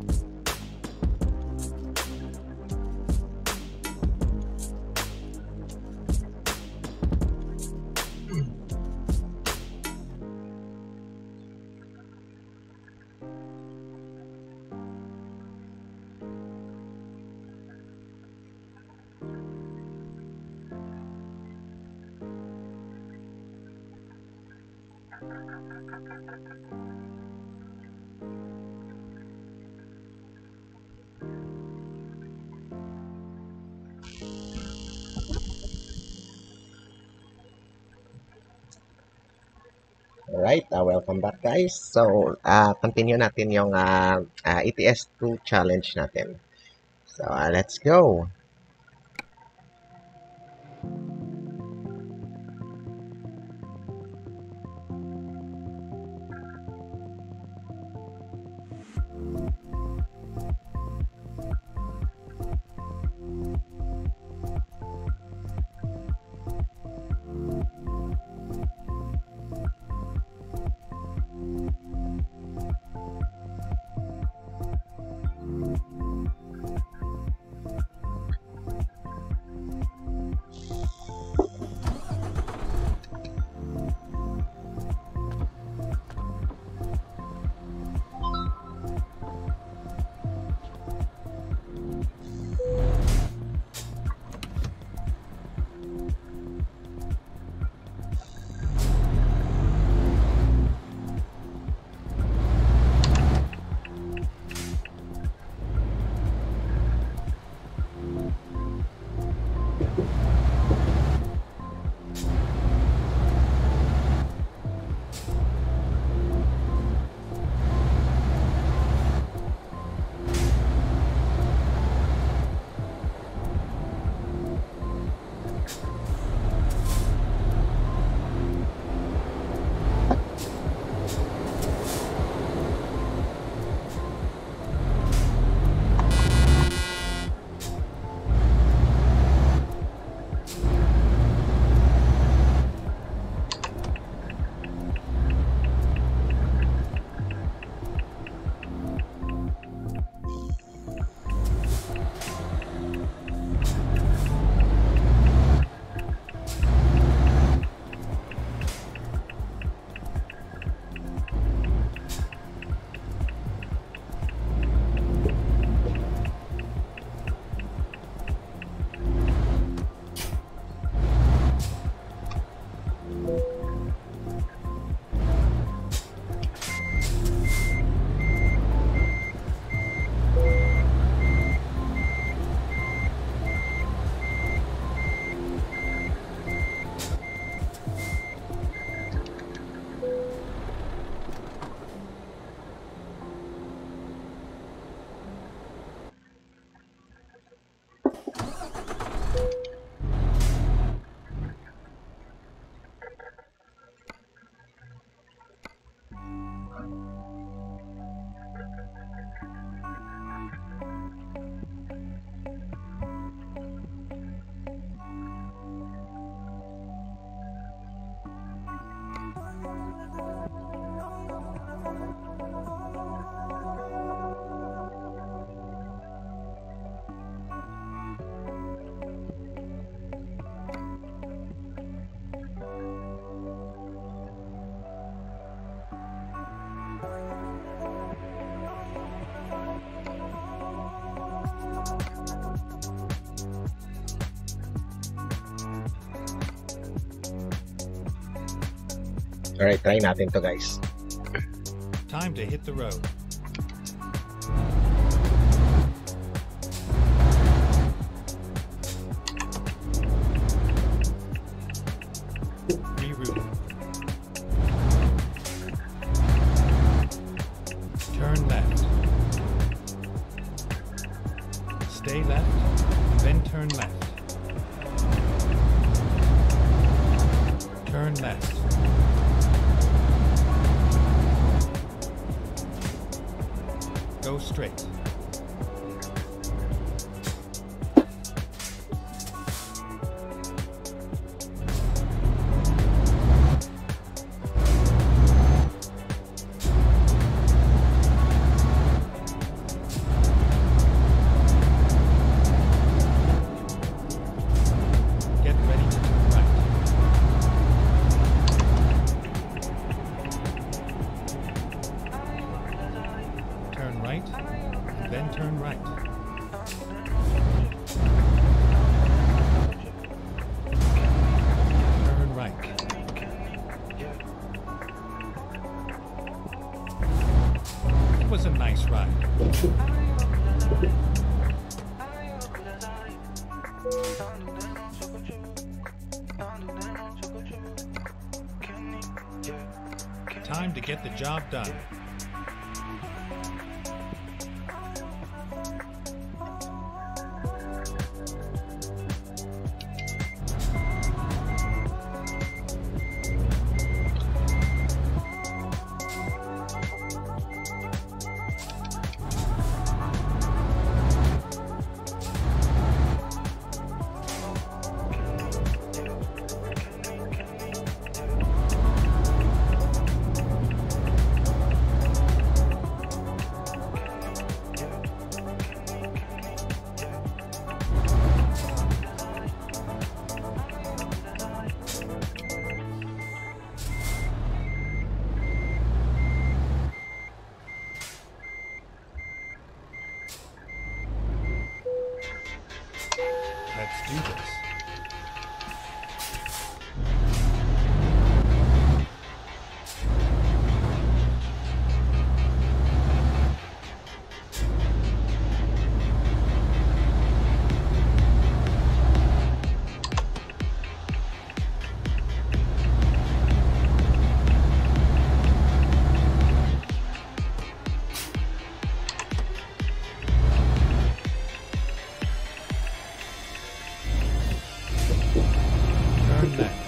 Alright, welcome back guys. So, continue natin yung ETS2 challenge natin. So, let's go! Alright, try natin to guys. Time to hit the road. Reroute. Turn left. Stay left, then turn left. Turn left. Go straight. right, then turn right. Turn right. It was a nice ride. Time to get the job done. Let's do this. Turn left.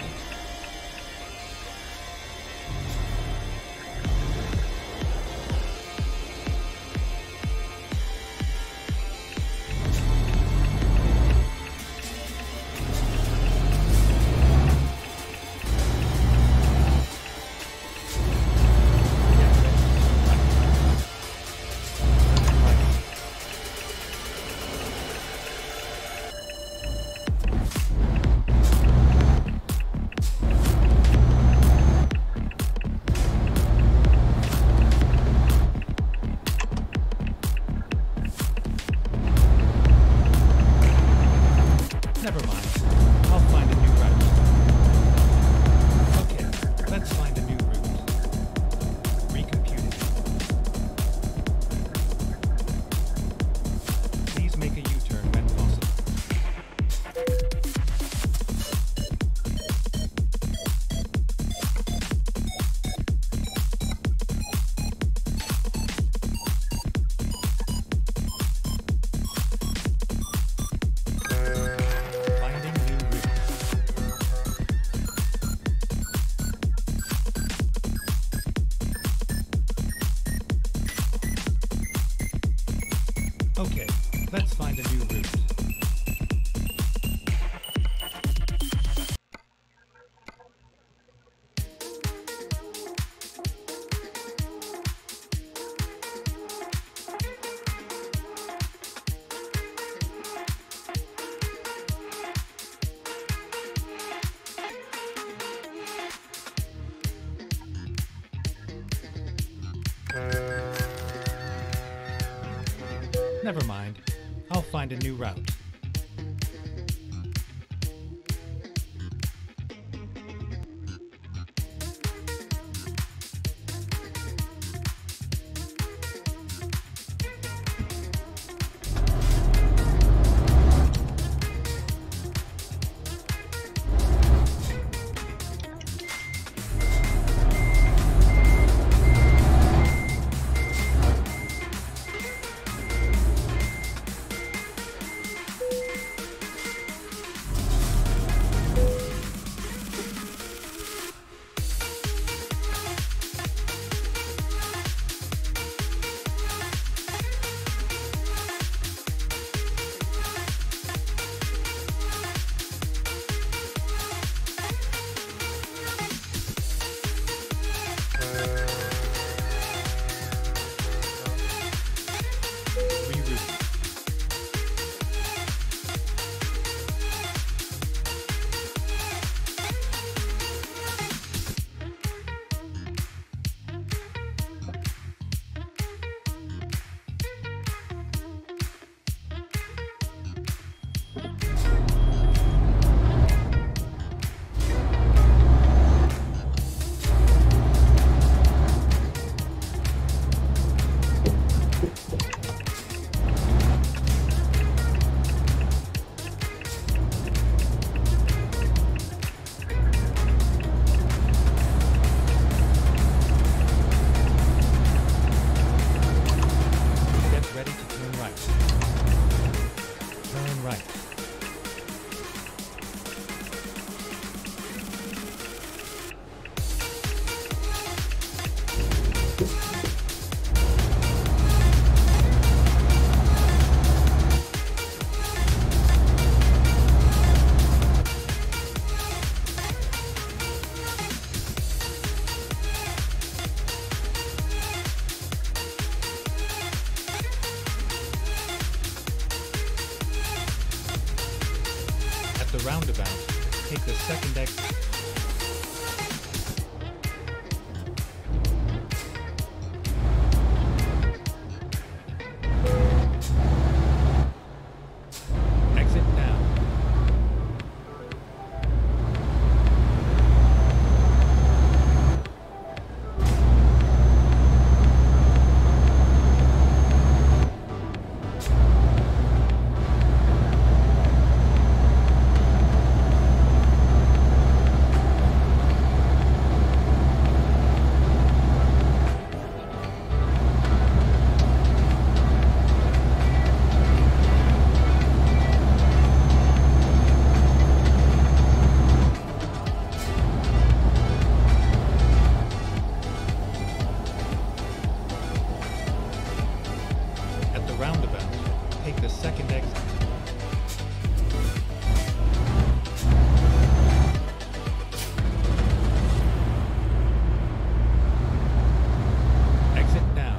Never mind. I'll find a new route. Okay, let's find a new route. Recompute it. Please make a U-turn when possible. Finding new routes. Okay, let's find a new route. Never mind. I'll find a new route. the roundabout, take the second exit. Exit now. At the roundabout, take the second exit. Exit now.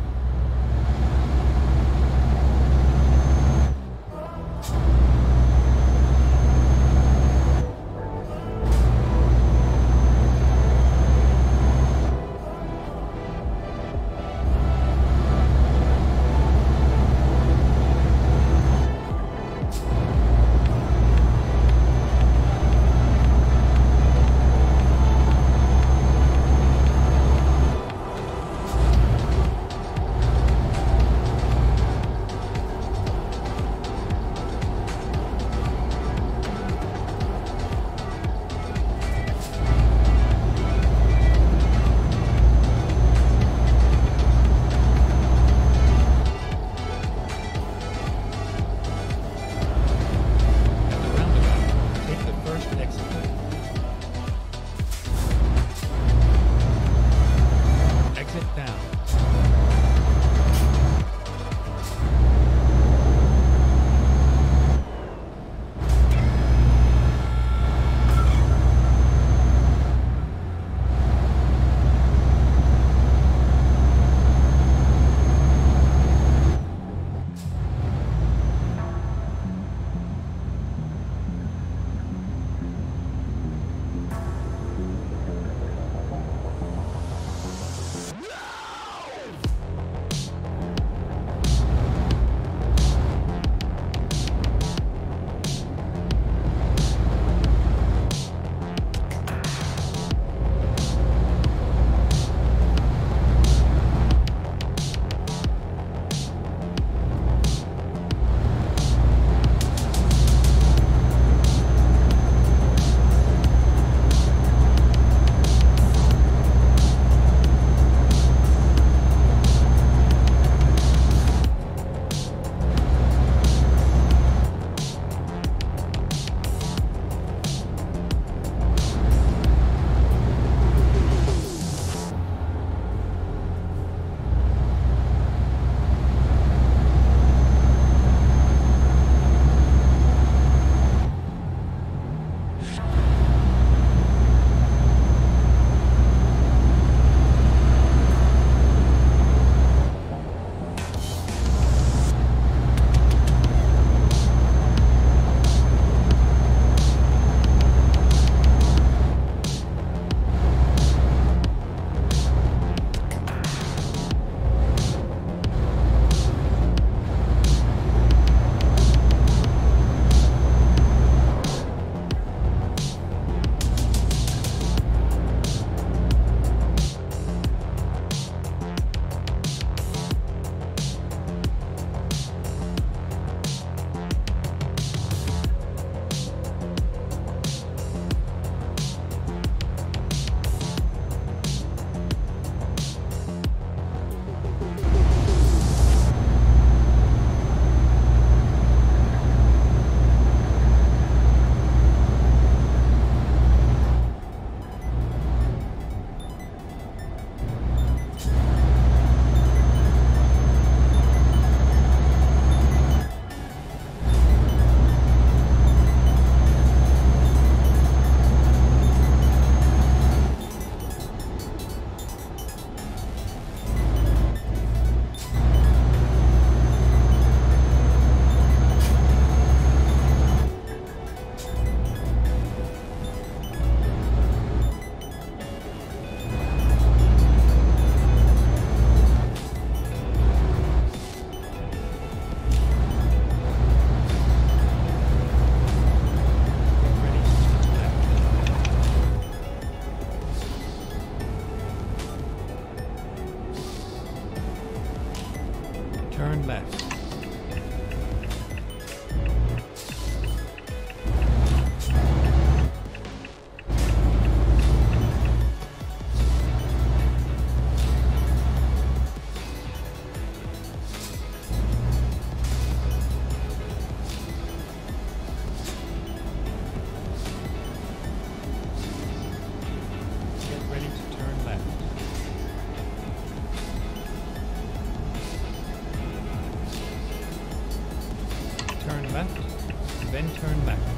Turn left, then turn left.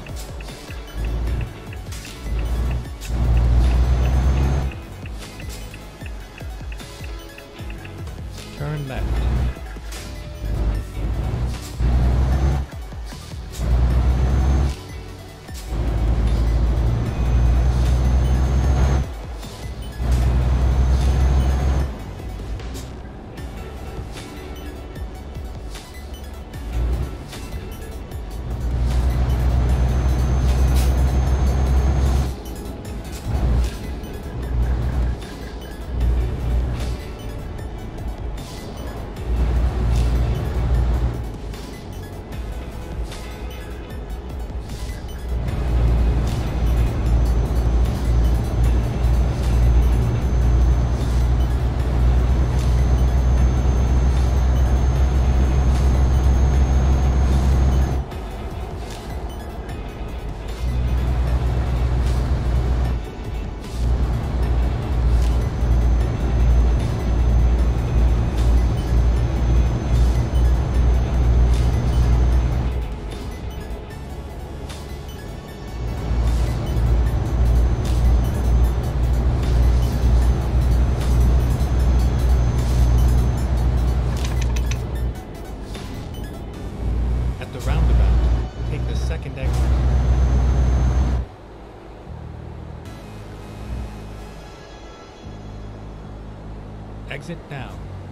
Turn left. At the roundabout, take the second exit. Exit now.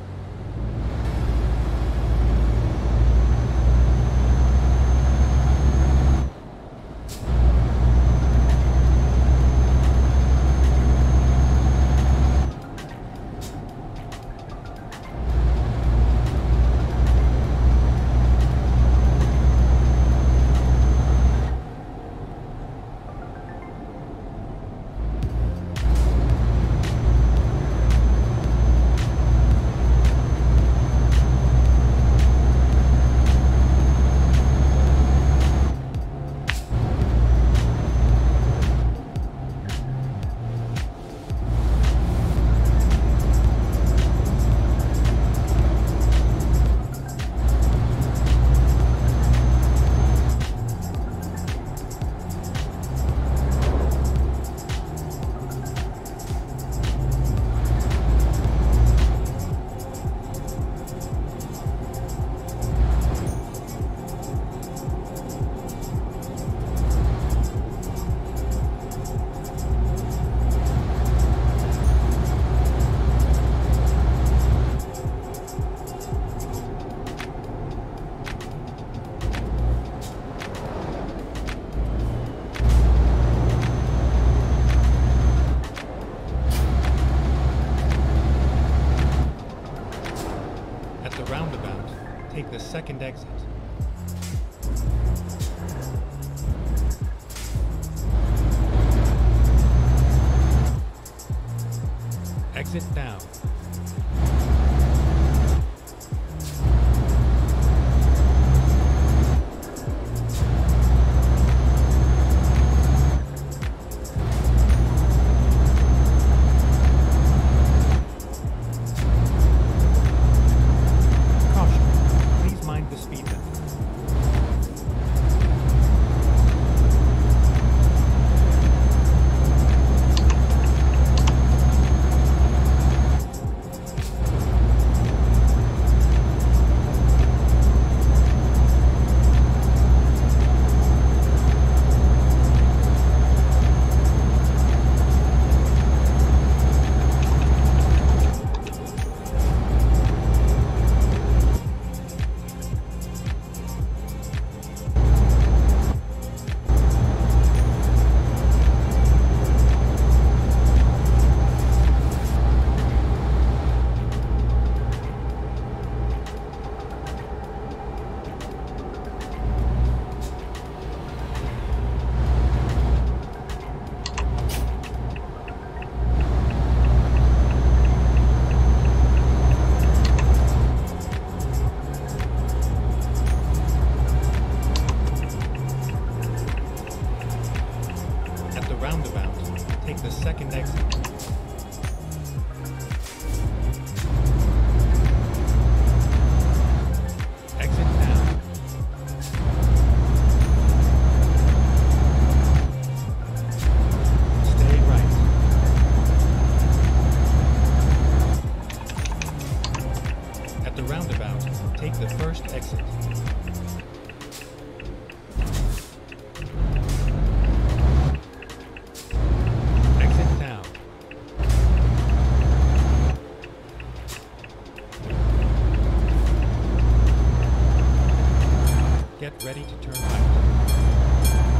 At the roundabout, take the second exit. Exit now. Caution, please mind the speed limit. At the roundabout, take the second exit. Exit now. Get ready to turn right.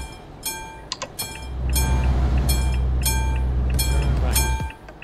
Turn right.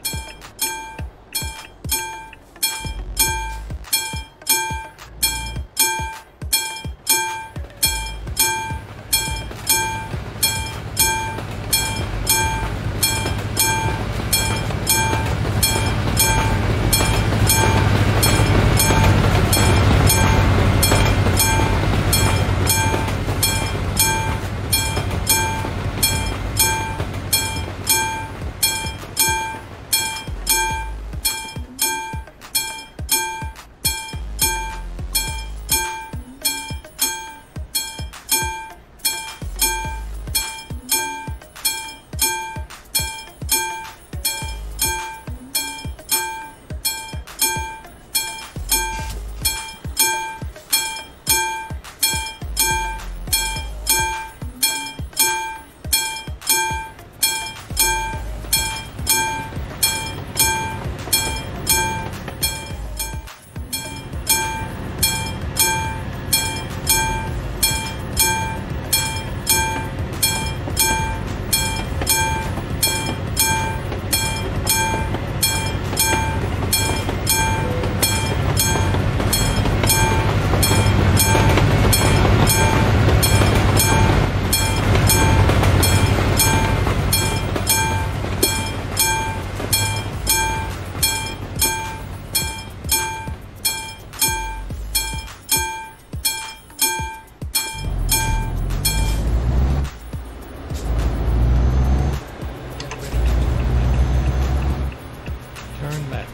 Turn left.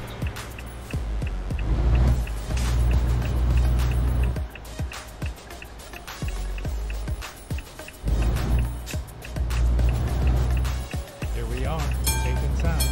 Here we are, safe and sound.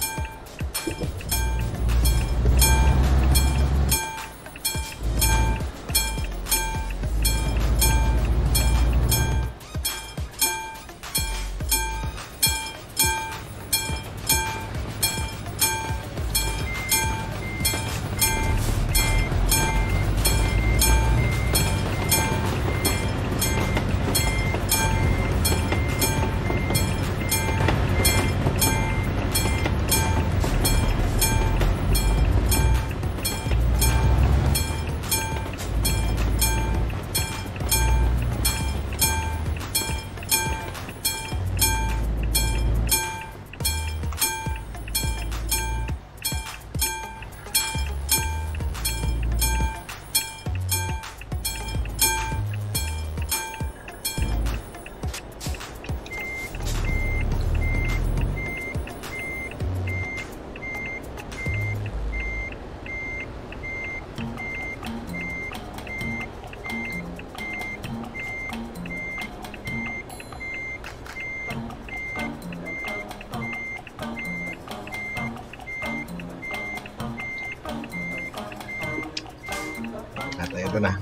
At ito na.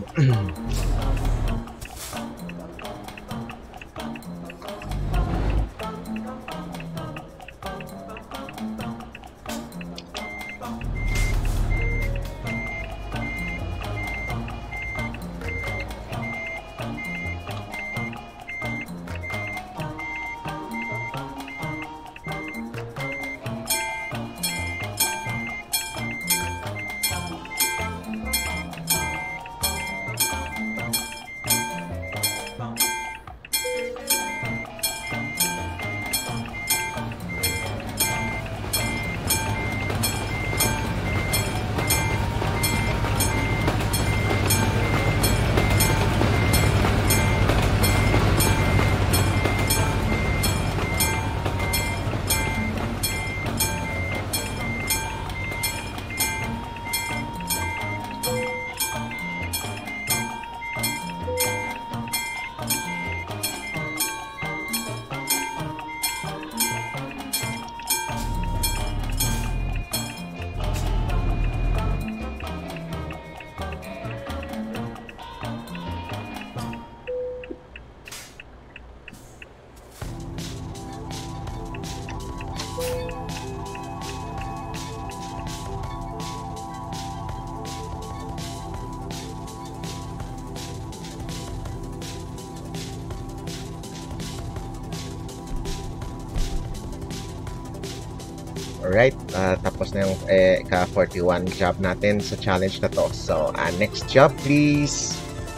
Alright, tapos na yung ka-41 job natin sa challenge na to. So, next job please.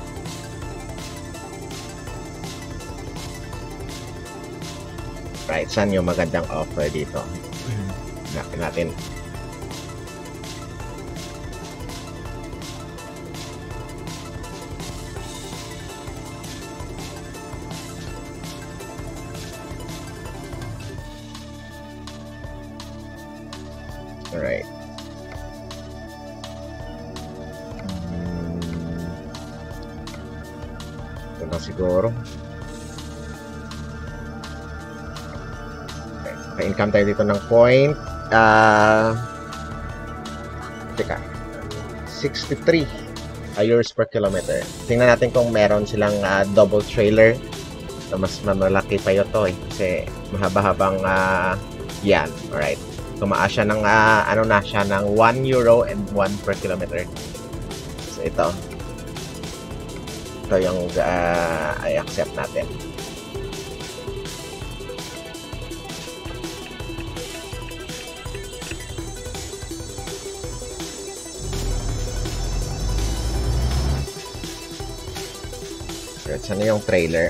Right, saan yung magandang offer dito? Hanapin natin. Alright. Ito na siguro. Pa-income tayo dito ng point. Teka. 63 euros per kilometer. Tingnan natin kung meron silang double trailer. So, mas malaki pa yun to eh. Kasi mahaba-habang yan. Alright. Tumaas siya ng ano na siya ng 1 euro and 1 per kilometer. So, ito. Ito yung i-accept natin. Saan na yung trailer?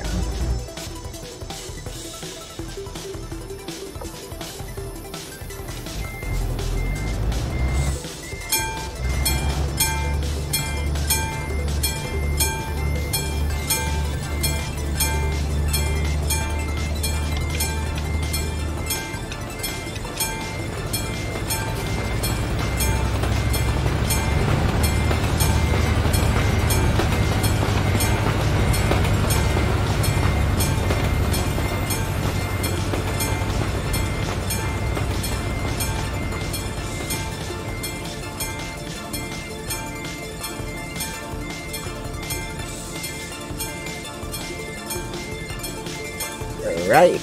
Alright.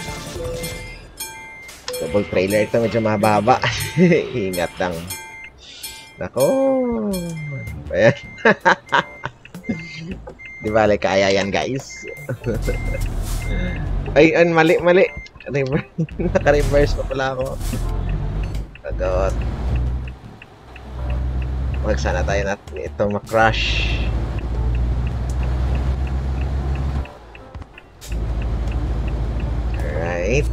Double trailer ito, medyo mababa. Ingat lang. Nako. Ayan. Di bale, kaya yan guys. Ay, mali. Naka-reverse pa pala ako. Tagot. Magsana tayo natin ito makrush. Alright.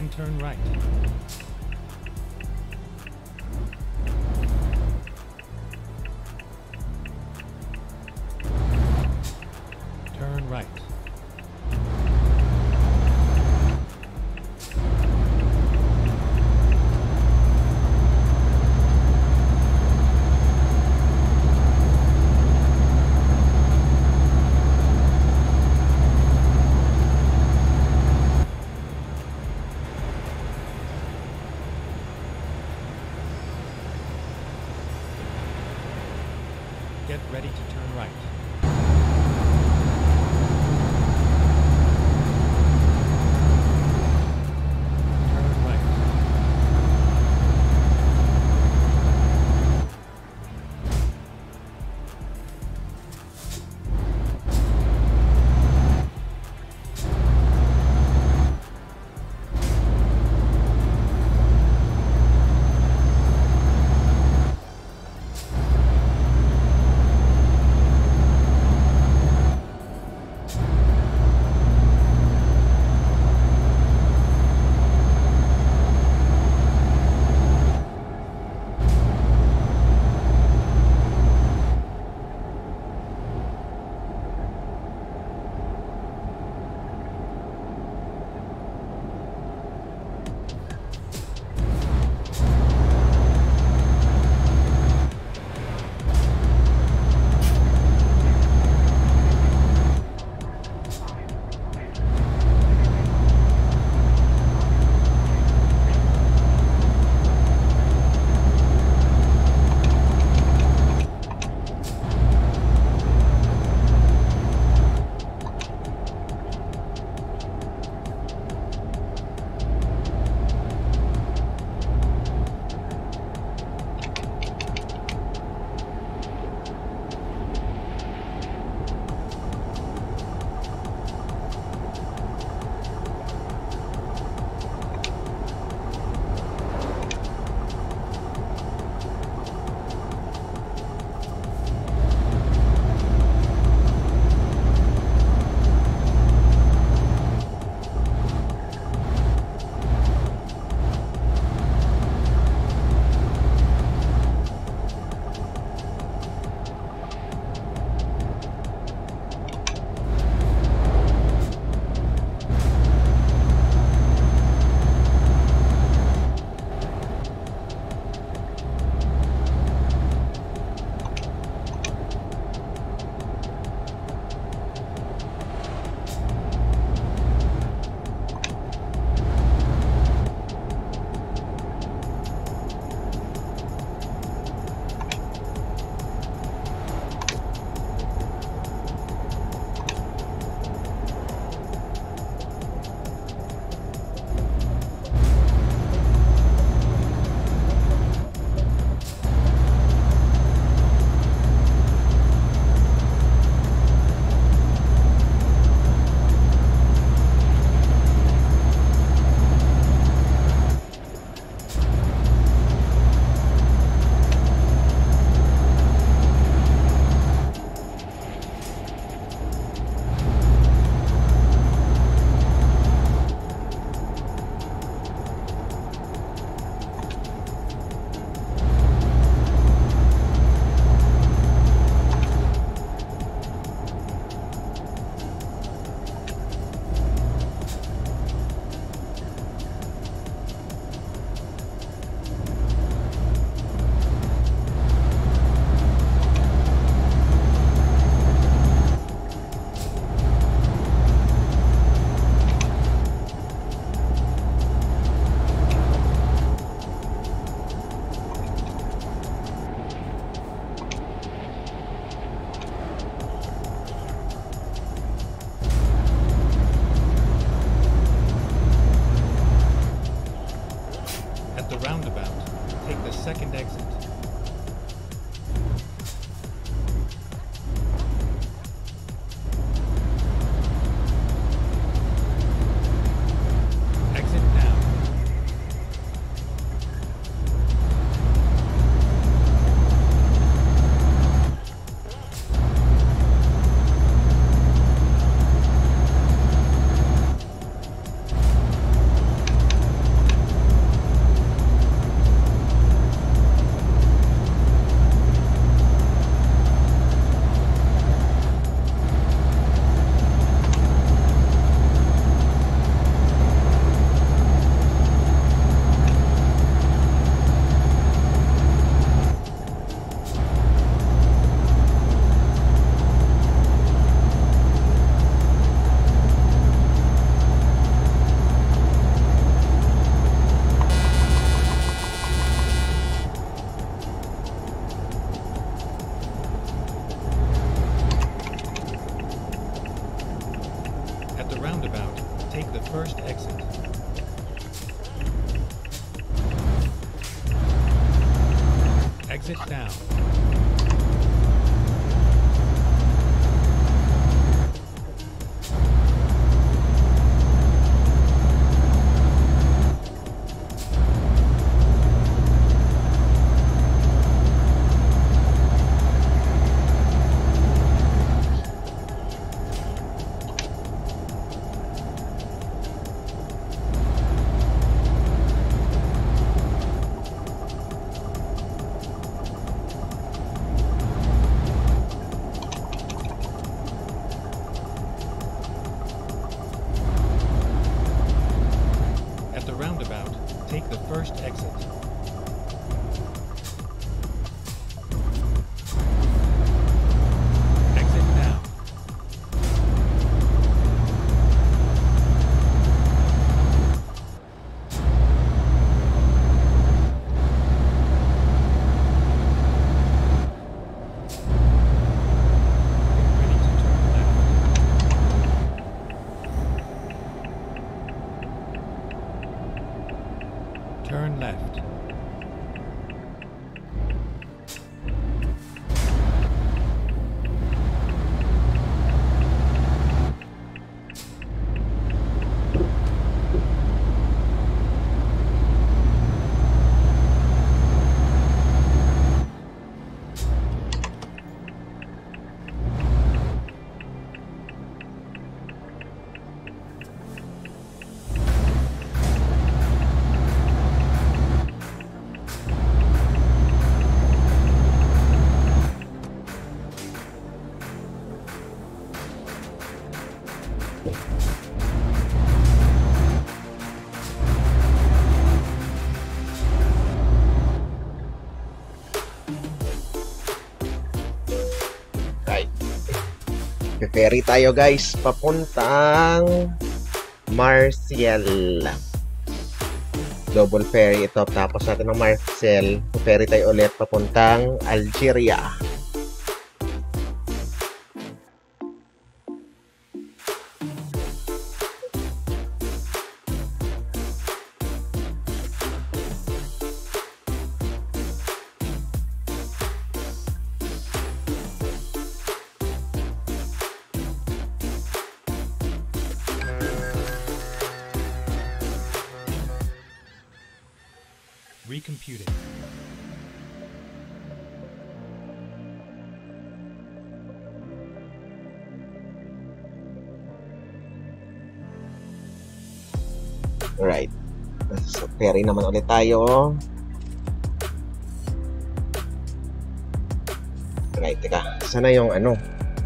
then turn right. Turn right. Get ready to turn right. Turn right. first exit. Exit down. Take the first exit. Exit now. Ready to turn left. Turn left. Right. Ferry tayo guys, papuntang Marseille. Double ferry ito. Tapos natin ng Marseille, ferry tayo ulit papuntang Algeria. Recomputing. Alright. So, ferry naman ulit tayo. Alright, teka. Sana yung ano?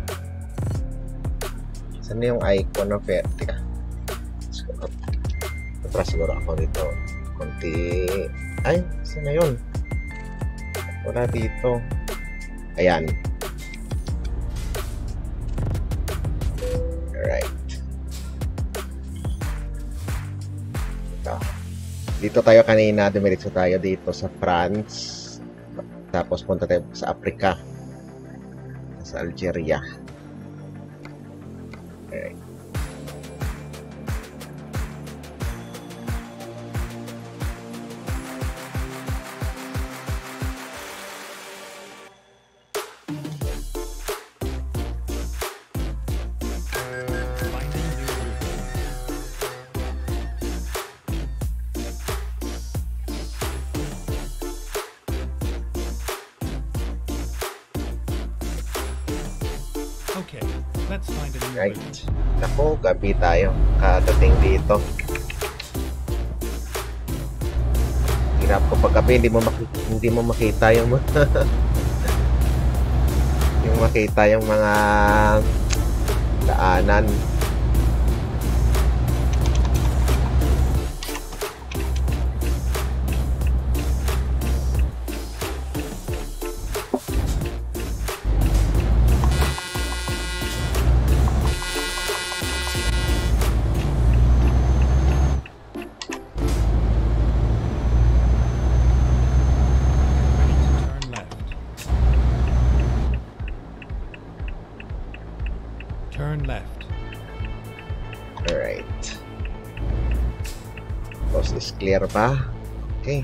Sana yung icon of ferry? Teka. Atras siguro ako dito. Konti. Ay, sana yun? Wala dito. Ayan. Alright. Dito tayo kanina, dumiretso tayo dito sa France. Tapos punta tayo sa Africa. Sa Algeria. Alright. Okay, let's find a new Right. route. Naku, gabi tayo. Kadating dito. Hirap ko pag gabi, hindi mo makita yung yung makita yung mga daanan. Turn left. Alright. Coast is clear pa. Okay.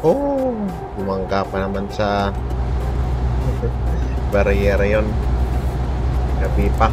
Oh, bumangga pa naman sa barrier yon. Gabi pa.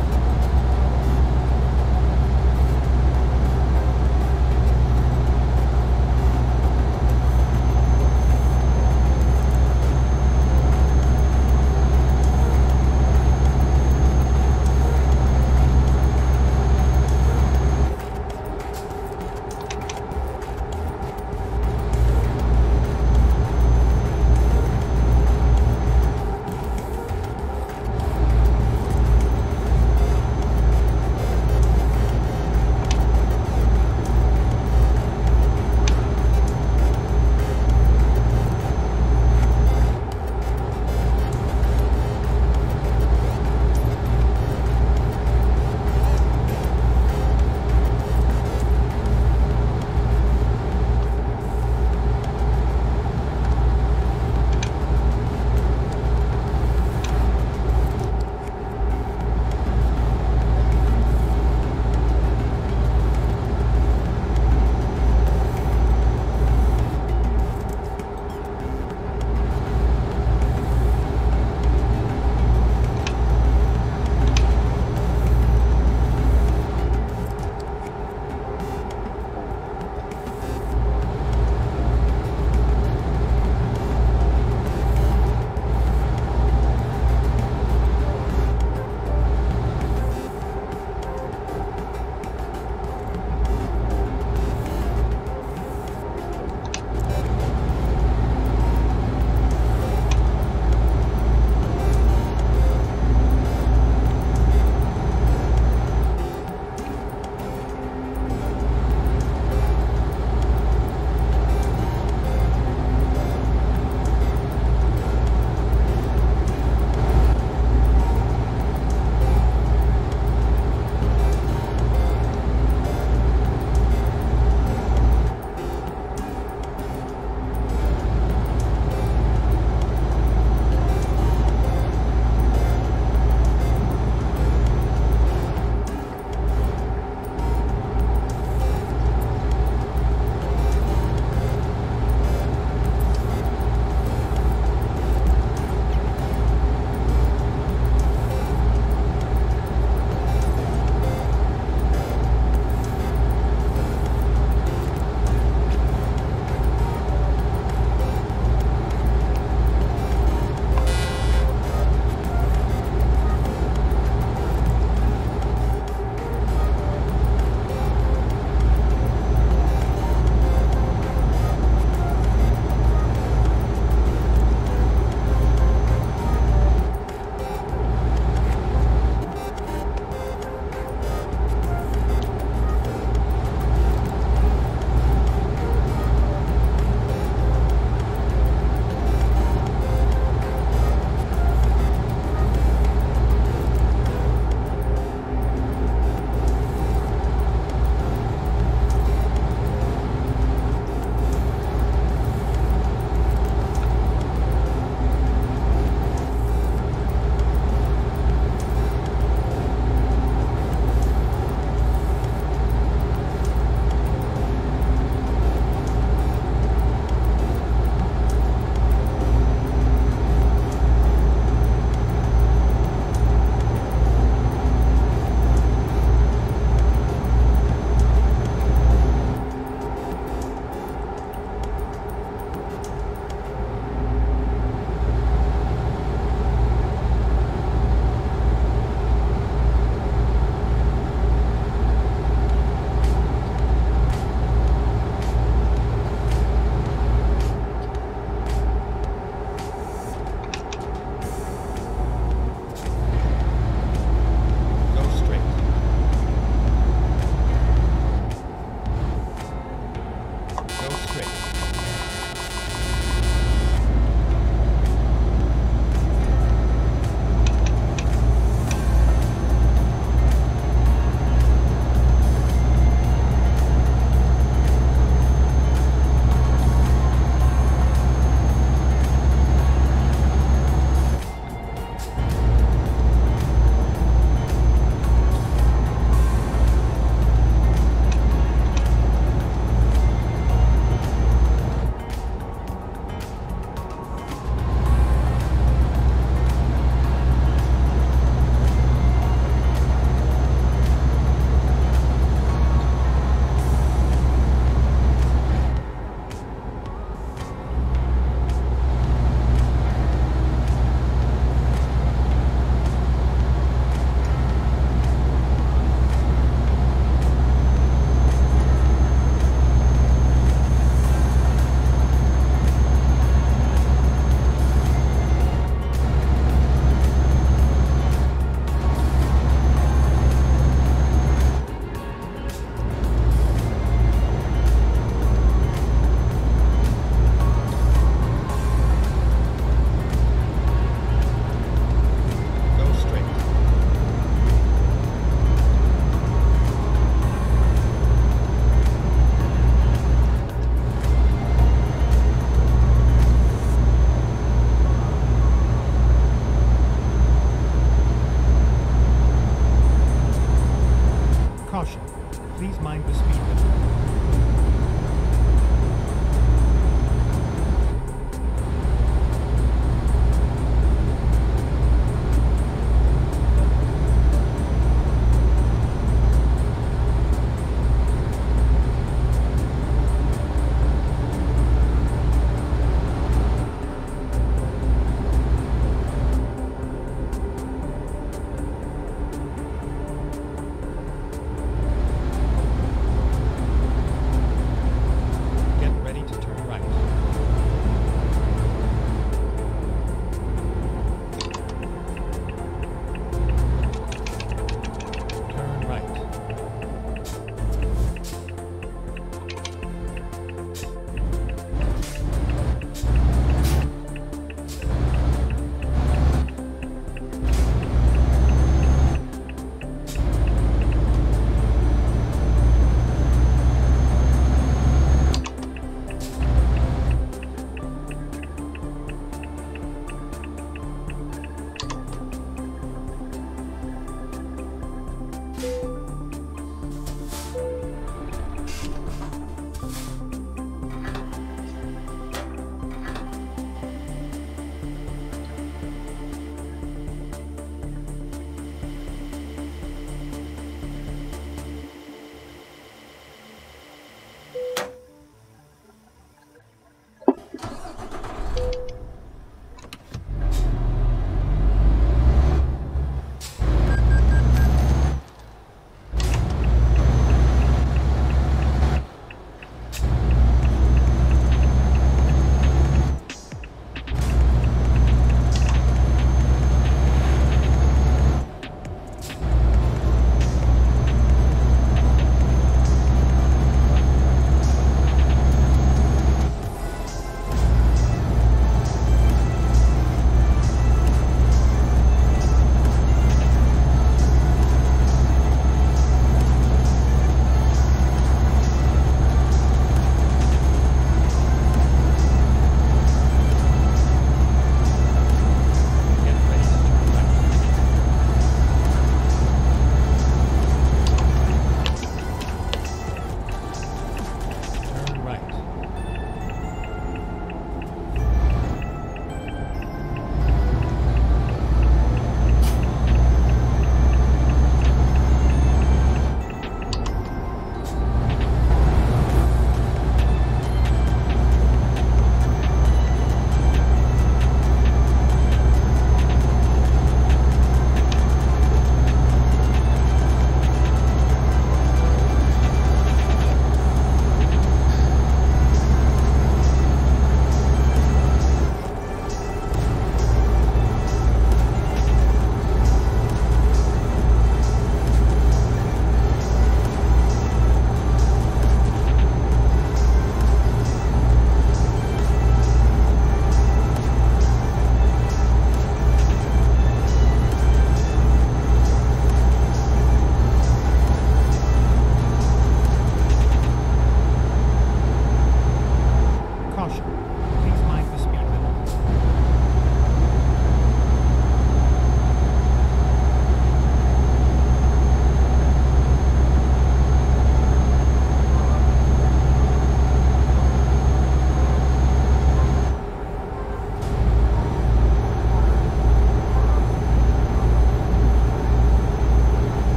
Please mind the speed limit.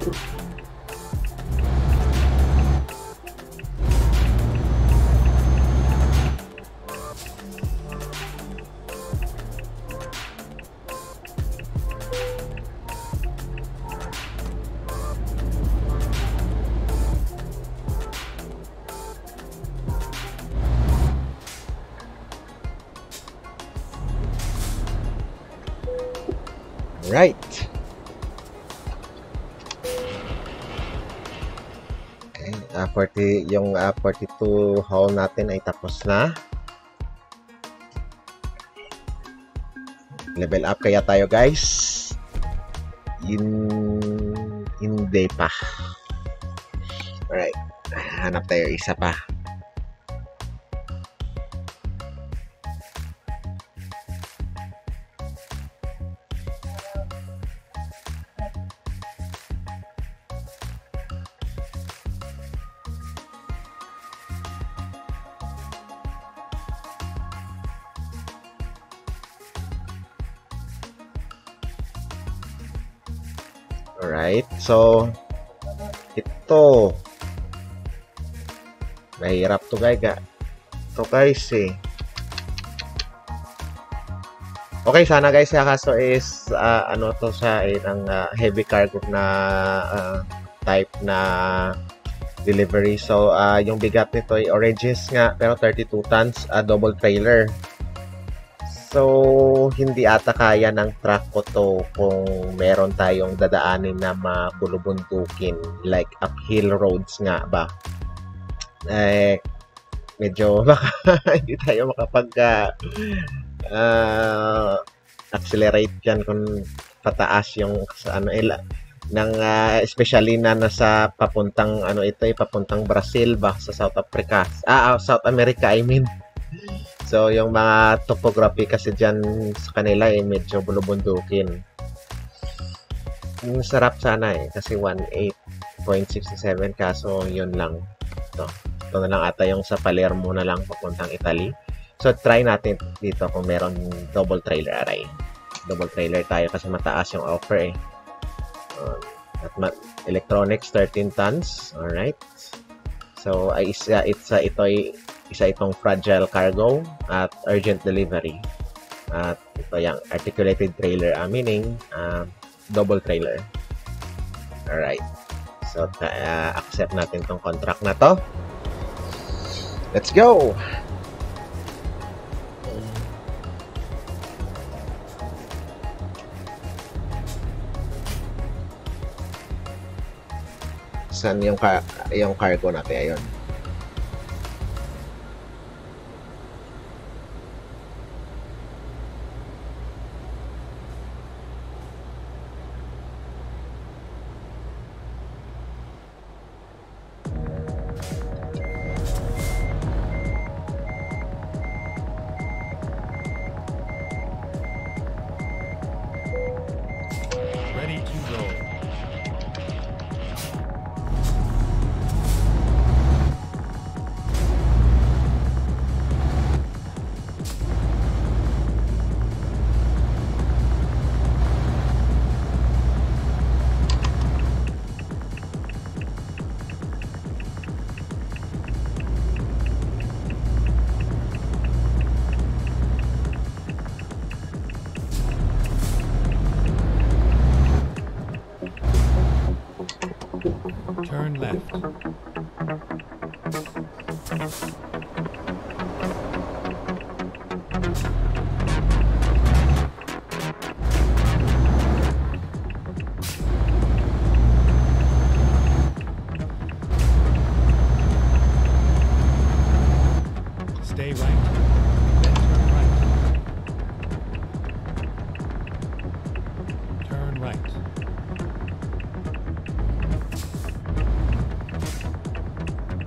Right. Okay, yung 42 haul natin ay tapos na. Level up kaya tayo, guys. Hindi pa. Alright. Hanap tayo isa pa. Alright, so ito mahirap to guys. Ito guys eh. Okay, sana guys, kaso is ano to siya eh, ng heavy cargo na type na delivery. So yung bigat nito ay oranges nga, pero 32 tons, double trailer. So, hindi ata kaya ng truck ko to kung meron tayong dadaanin na mabulubuntukin, like uphill roads nga ba. Eh, medyo baka hindi tayo makapag accelerate dyan kung pataas yung sa ano ng especially na nasa papuntang ano ito ay papuntang Brazil ba, sa South Africa. South America I mean. So, yung mga topography kasi dyan sa kanila eh, medyo bulubundukin. Sarap sana eh, kasi 18.67 kaso yun lang. Ito na lang ata yung sa Palermo na lang papuntang Italy. So, try natin dito kung meron double trailer array. Double trailer tayo kasi mataas yung offer eh. At electronics 13 tons. Alright. So, isa itong fragile cargo at urgent delivery. At ito yung articulated trailer, meaning double trailer. Alright. So, accept natin tong contract na to. Let's go! Saan yung cargo natin? Ayun. Ready to roll. Turn left. Stay right. Then turn right. Turn right.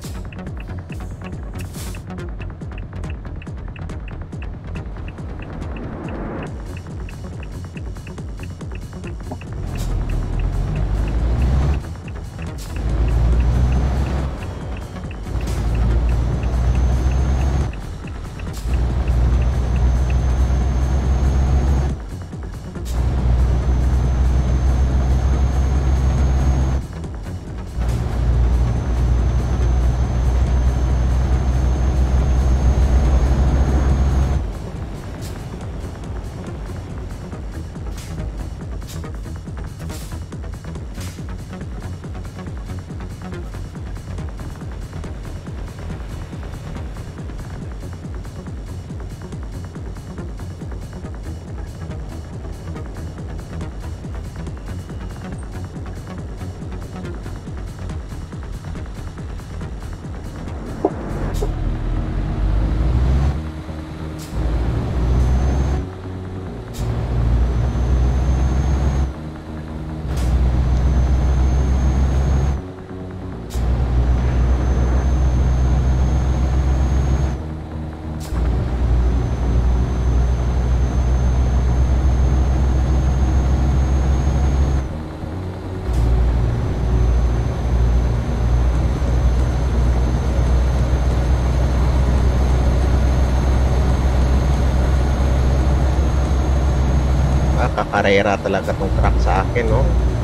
karera talaga tong truck sa akin, no?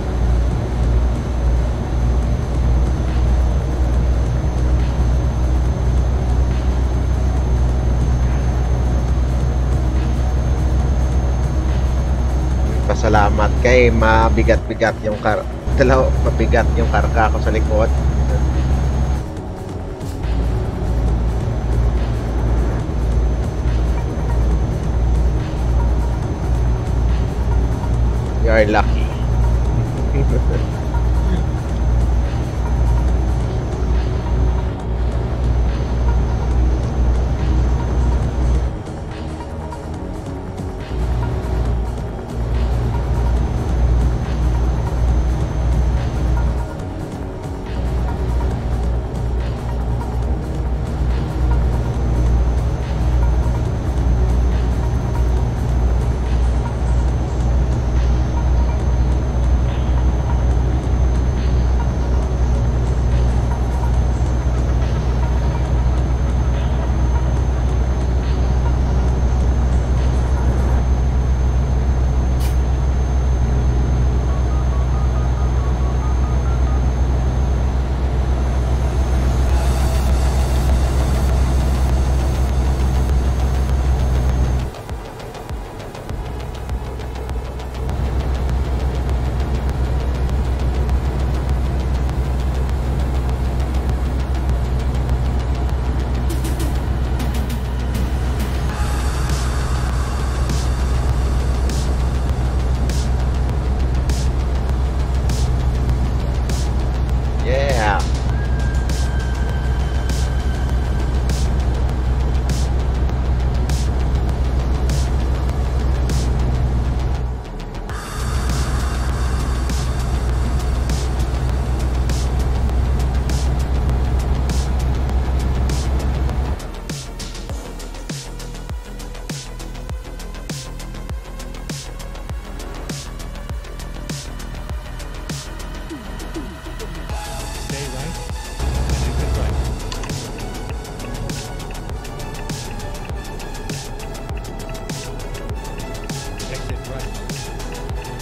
Pasalamat kay mabigat-bigat yung mabigat yung karga ko sa likod. You are lucky. Yeah. Stay right and exit right. Exit right.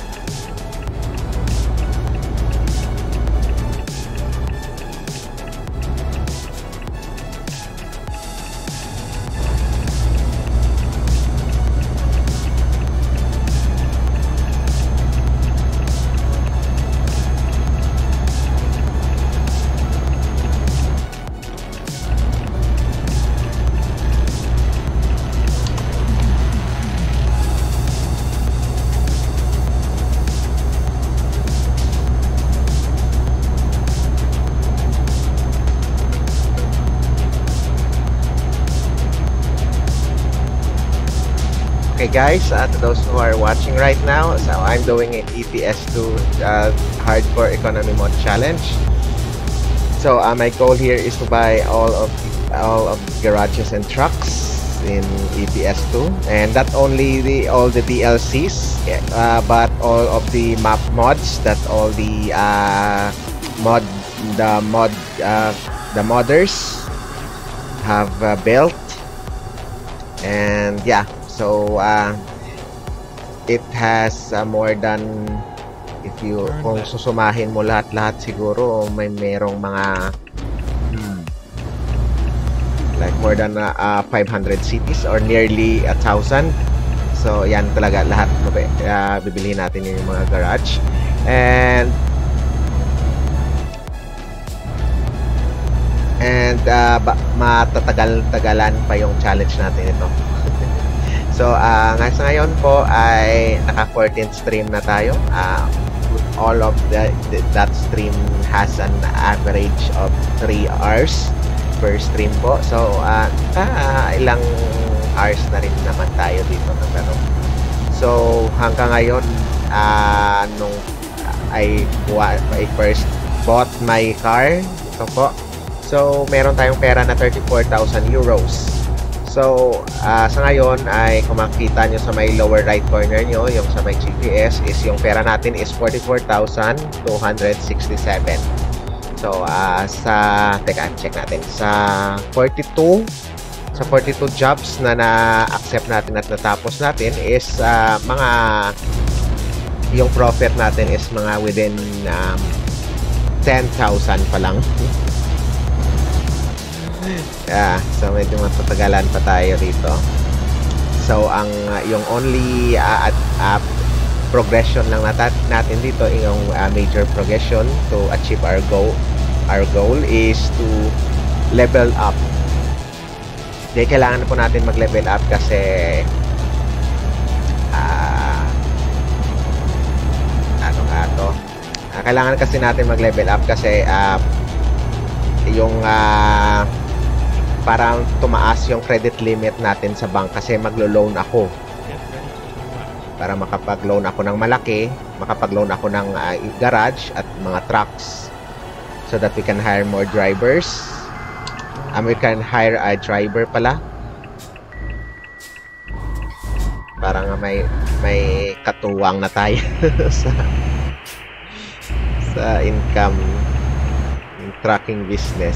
Okay guys, to those who are watching right now, so I'm doing an ETS2 hardcore economy mode challenge. So my goal here is to buy all of garages and trucks in ETS2, and not only all the DLCs, but all of the map mods that all the modders have built. And yeah, so it has more than, if you kung susumahin mo lahat siguro may merong mga like more than 500 cities or nearly 1,000. So yan talaga lahat bibilihin natin yung mga garage. And matatagal-tagalan pa yung challenge natin ito. So ngayon po ay naka 14th stream na tayo. All of that stream has an average of 3 hours per stream po. So ilang hours na rin naman tayo dito na ano. So hanggang ngayon nung I first bought my car, ito po. So meron tayong pera na 34,000 euros. So sa ngayon ay kung makikita nyo sa may lower right corner nyo, yung sa may GPS, is yung pera natin is 44,267. So teka, check natin. Sa 42 jobs na na-accept natin at natapos natin is mga yung profit natin is mga within 10,000 pa lang. So medyo matatagalan pa tayo dito. So ang yung only progression lang natin dito, yung major progression to achieve our goal is to level up. Kailangan po natin mag-level up kasi kailangan kasi natin mag-level up kasi yung parang tumaas yung credit limit natin sa bank kasi maglo-loan ako. Para makapag-loan ako ng malaki, makapag-loan ako ng garage at mga trucks so that we can hire more drivers. We can hire a driver pala. Para nga may katuwang na tayo sa income in trucking business.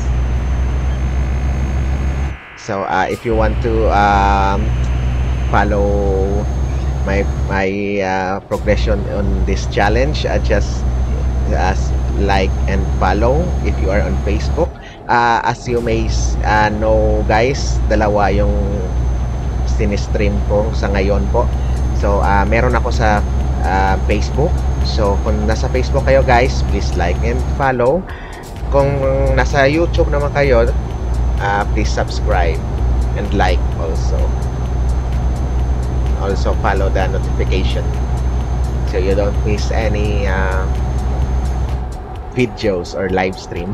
So if you want to follow my progression on this challenge, just like and follow if you are on Facebook. As you may know guys, dalawa yung sinistream ko sa ngayon po. So meron ako sa Facebook. So kung nasa Facebook kayo guys, please like and follow. Kung nasa YouTube naman kayo, please subscribe and like also. Also follow the notification so you don't miss any videos or live stream.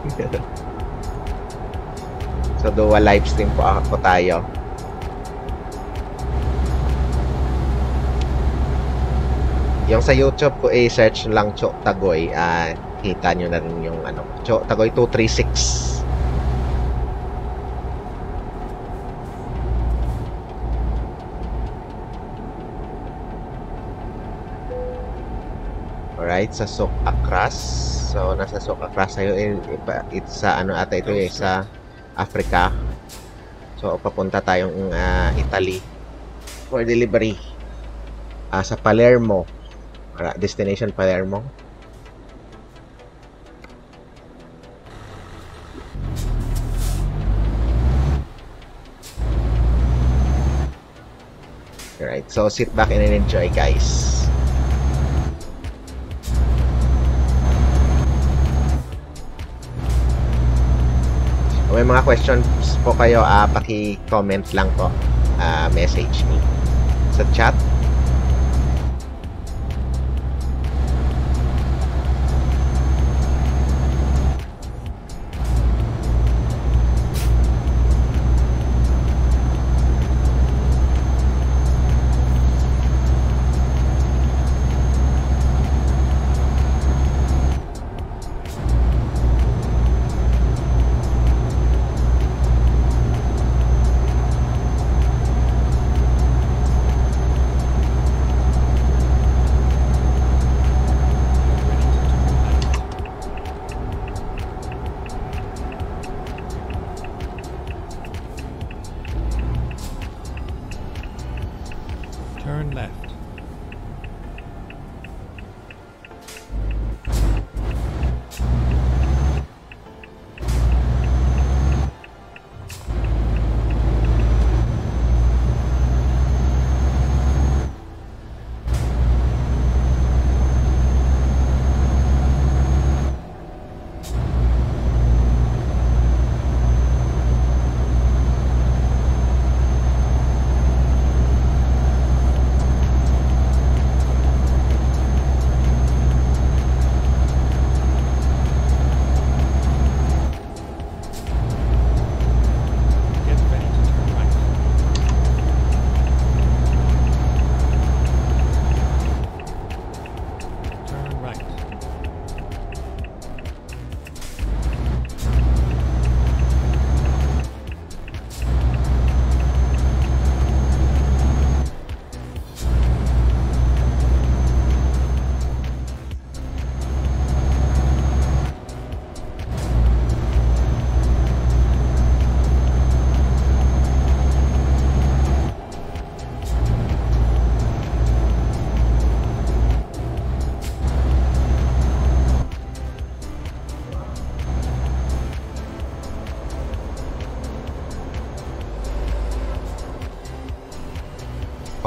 So do a live stream po tayo. Yung sa YouTube ko, search lang Cho Tagoy. Kita nyo na rin yung Cho Tagoy 236. Alright, sa Sok Akras. So, nasa Sok Akras tayo. It's sa ata ito sa Africa. So, papunta tayong Italy for delivery. Sa Palermo. Destination Palermo. Alright, so sit back and enjoy guys. Kung may mga questions po kayo, paki-comment lang po, message me sa chat.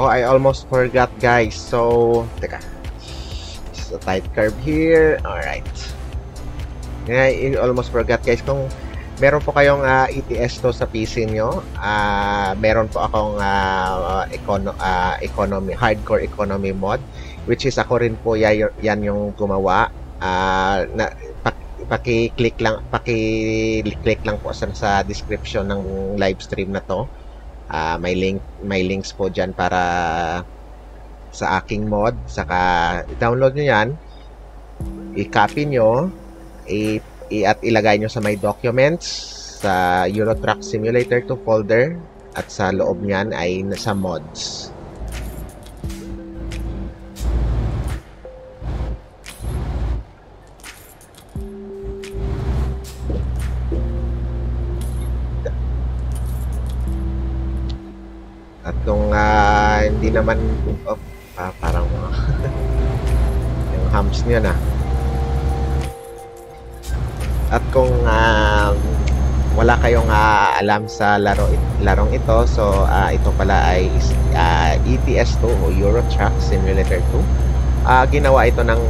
Oh, I almost forgot, guys. So, teka. It's a tight curve here. Alright. Yeah, I almost forgot, guys. Kung meron po kayong ETS2 sa PC nyo, meron po akong economy, hardcore economy mod, which is ako rin po yan yung gumawa. Paki-click lang po sa description ng live stream na to. May links po dyan para sa aking mod. Saka i-download nyo yan, i-copy nyo, at ilagay nyo sa my documents, sa Euro Truck Simulator 2 folder, at sa loob nyan ay nasa mods. At kung hindi naman parang yung humps niya na. At kung wala kayong alam sa larong ito, so ito pala ay ETS2 o Euro Truck Simulator 2. Ginawa ito ng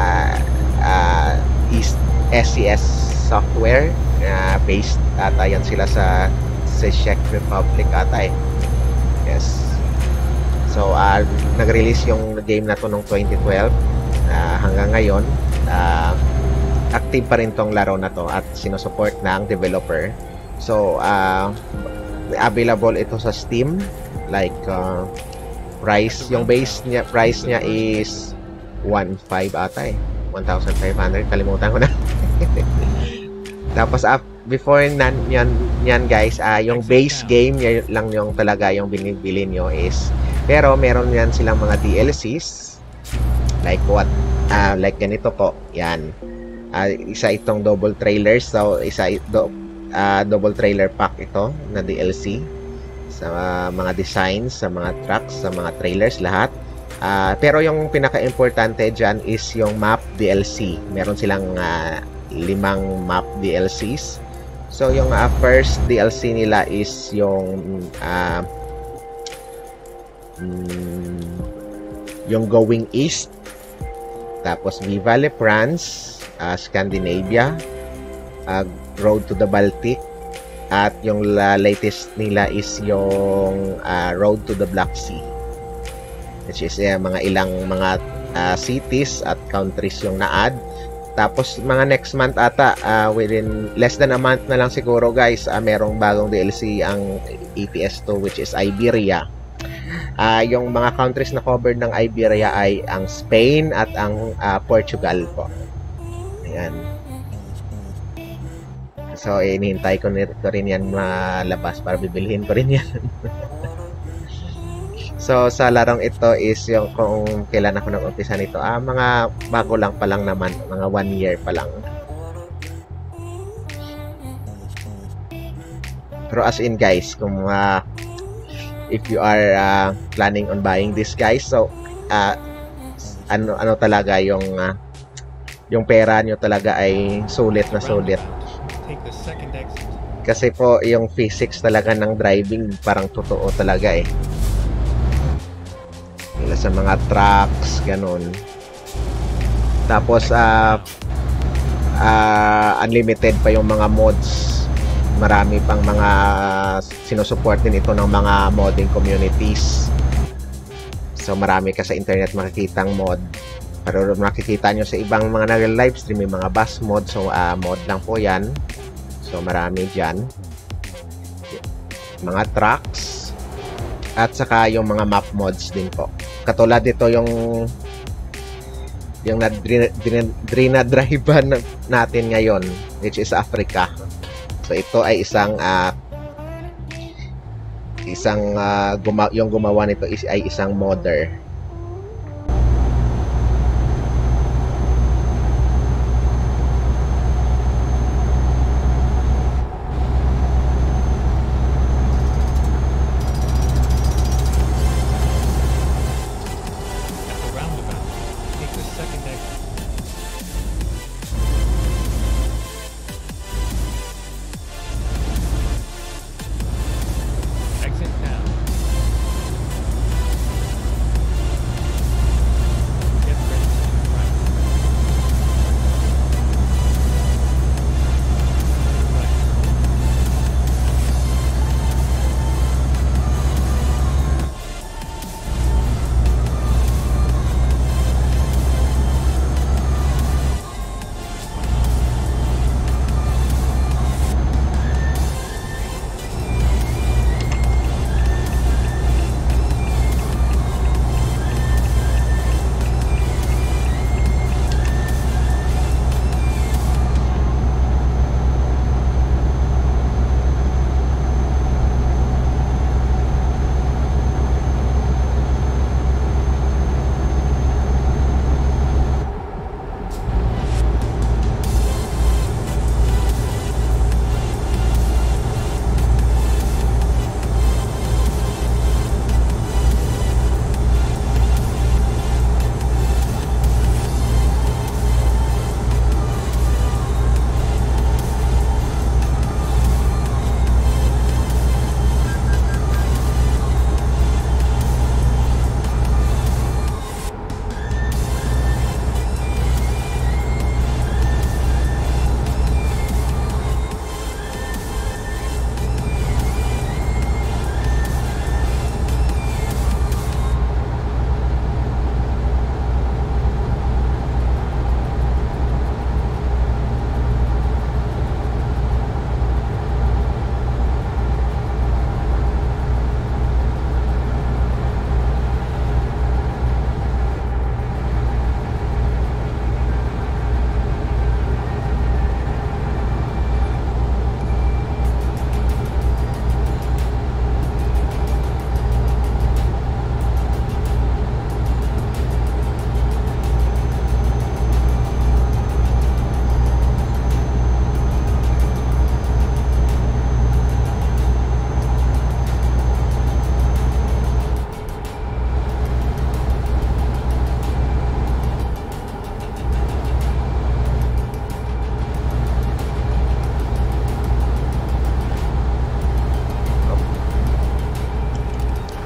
SCS software, based ata yan sila sa Czech Republic ata eh. Yes. So, nag-release yung game na to noong 2012. Hanggang ngayon, active pa rin tong laro na to at sinusupport ng developer. So, available ito sa Steam. Like, price, yung price niya is 1.5 ata eh. 1,500. Kalimutan ko na. Tapos, before yan guys, yung base game lang yung talaga yung binibili nyo is, pero meron yan silang mga DLCs like what, like ganito po yan, isa itong double trailer, so double trailer pack ito na DLC sa mga designs, sa mga trucks, sa mga trailers, lahat. Pero yung pinaka-importante dyan is yung map DLC. Meron silang 5 map DLCs. So, yung first DLC nila is yung Going East. Tapos, Viva Le France, Scandinavia, Road to the Baltic. At yung latest nila is yung Road to the Black Sea. Which is ilang mga cities at countries yung na-add. Tapos mga next month ata, within less than a month na lang siguro guys, merong bagong DLC ang ETS2, which is Iberia. Yung mga countries na covered ng Iberia ay ang Spain at ang Portugal po. Ayan. So inihintay ko rin yan malabas para bibilhin ko rin yan. So, sa larong ito is yung kung kailan ako nag-umpisa nito. Mga bago lang pa lang naman. Mga 1 year pa lang. Pero as in guys, kung if you are planning on buying this guys, so ano talaga yung pera nyo talaga ay sulit na sulit. Kasi po yung physics talaga ng driving parang totoo talaga eh. Sa mga trucks, ganun. Tapos unlimited pa yung mga mods. Marami pang mga sinusupport din ito ng mga modding communities. So marami ka sa internet makikitang mod. Pero makikita nyo sa ibang mga nag-live stream, may mga bus mod. So mod lang po yan. So marami dyan. Mga trucks. At saka yung mga map mods din po. Katulad dito yung dinadrivean natin ngayon, which is Africa. So ito ay yung gumawa nito ay isang modder.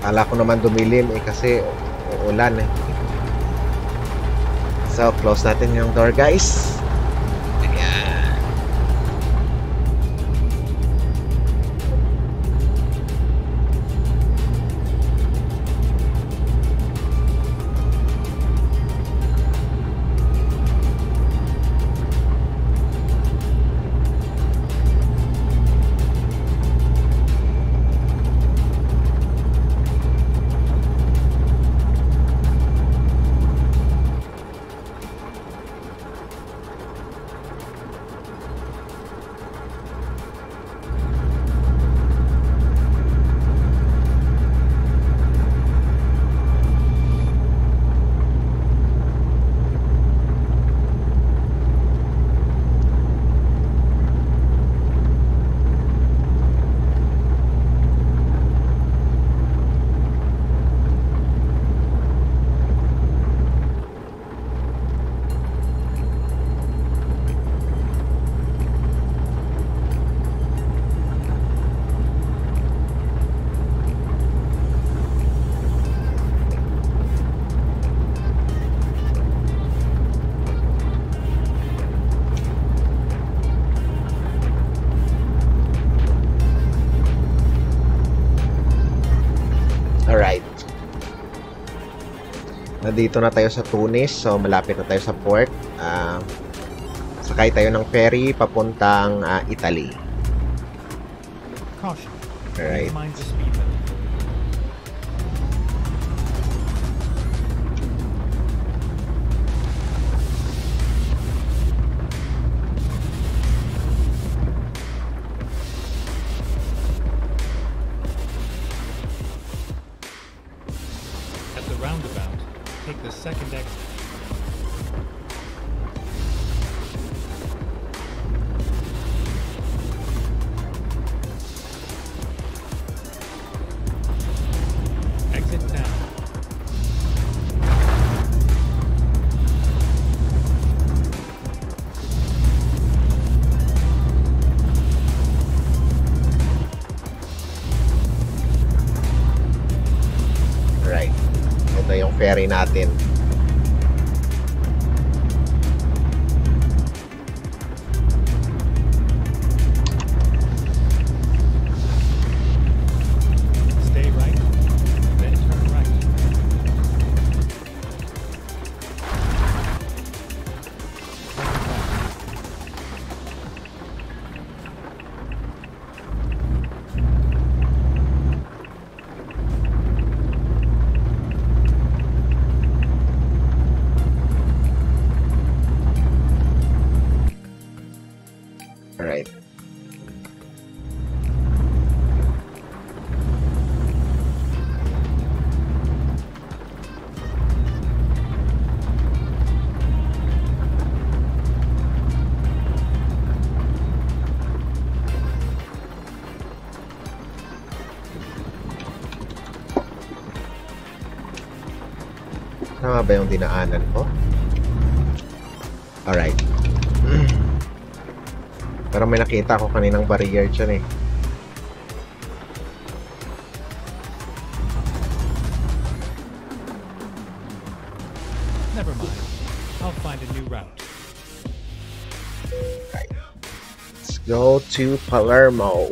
Akala ko naman dumilim eh kasi uulan eh. So, close natin yung door, guys. Ayan. Alright. Nandito na tayo sa Tunis. So, malapit na tayo sa port. Sakay tayo ng ferry papuntang Italy. Caution. Alright. Mind the speed limit. At the roundabout, take the second exit. Exit now. Right. Ito yung ferry natin. Stay right, then turn right. Alright. Tama ba yung dinaanan ko? Alright. Pero may nakita ako kaninang barrier dyan eh. Never mind. I'll find a new route. Right. Let's go to Palermo.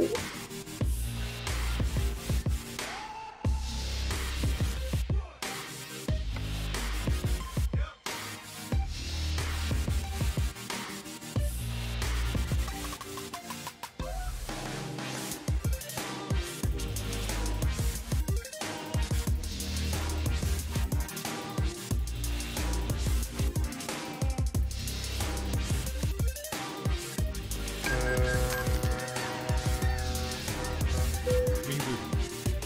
Reroute.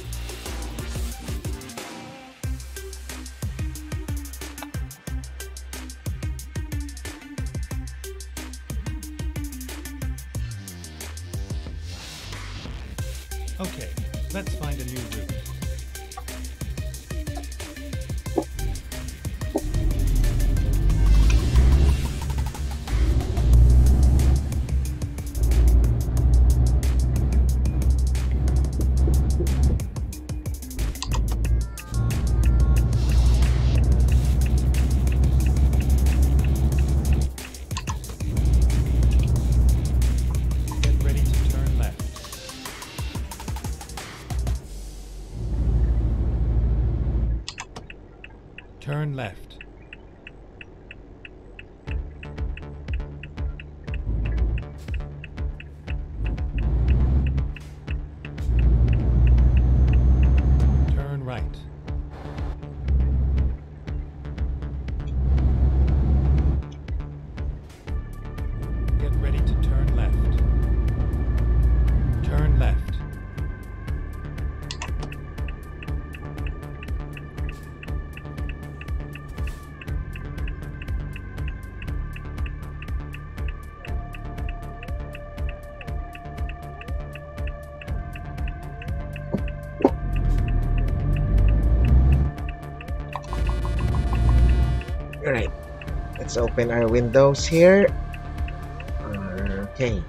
Okay, let's find a new route. Turn left. Turn right. Get ready to turn left. Turn left. Alright, let's open our windows here. Okay.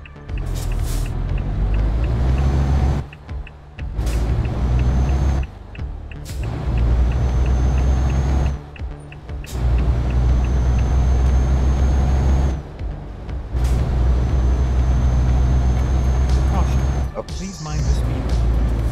Caution. Oops. Please mind the speed limit.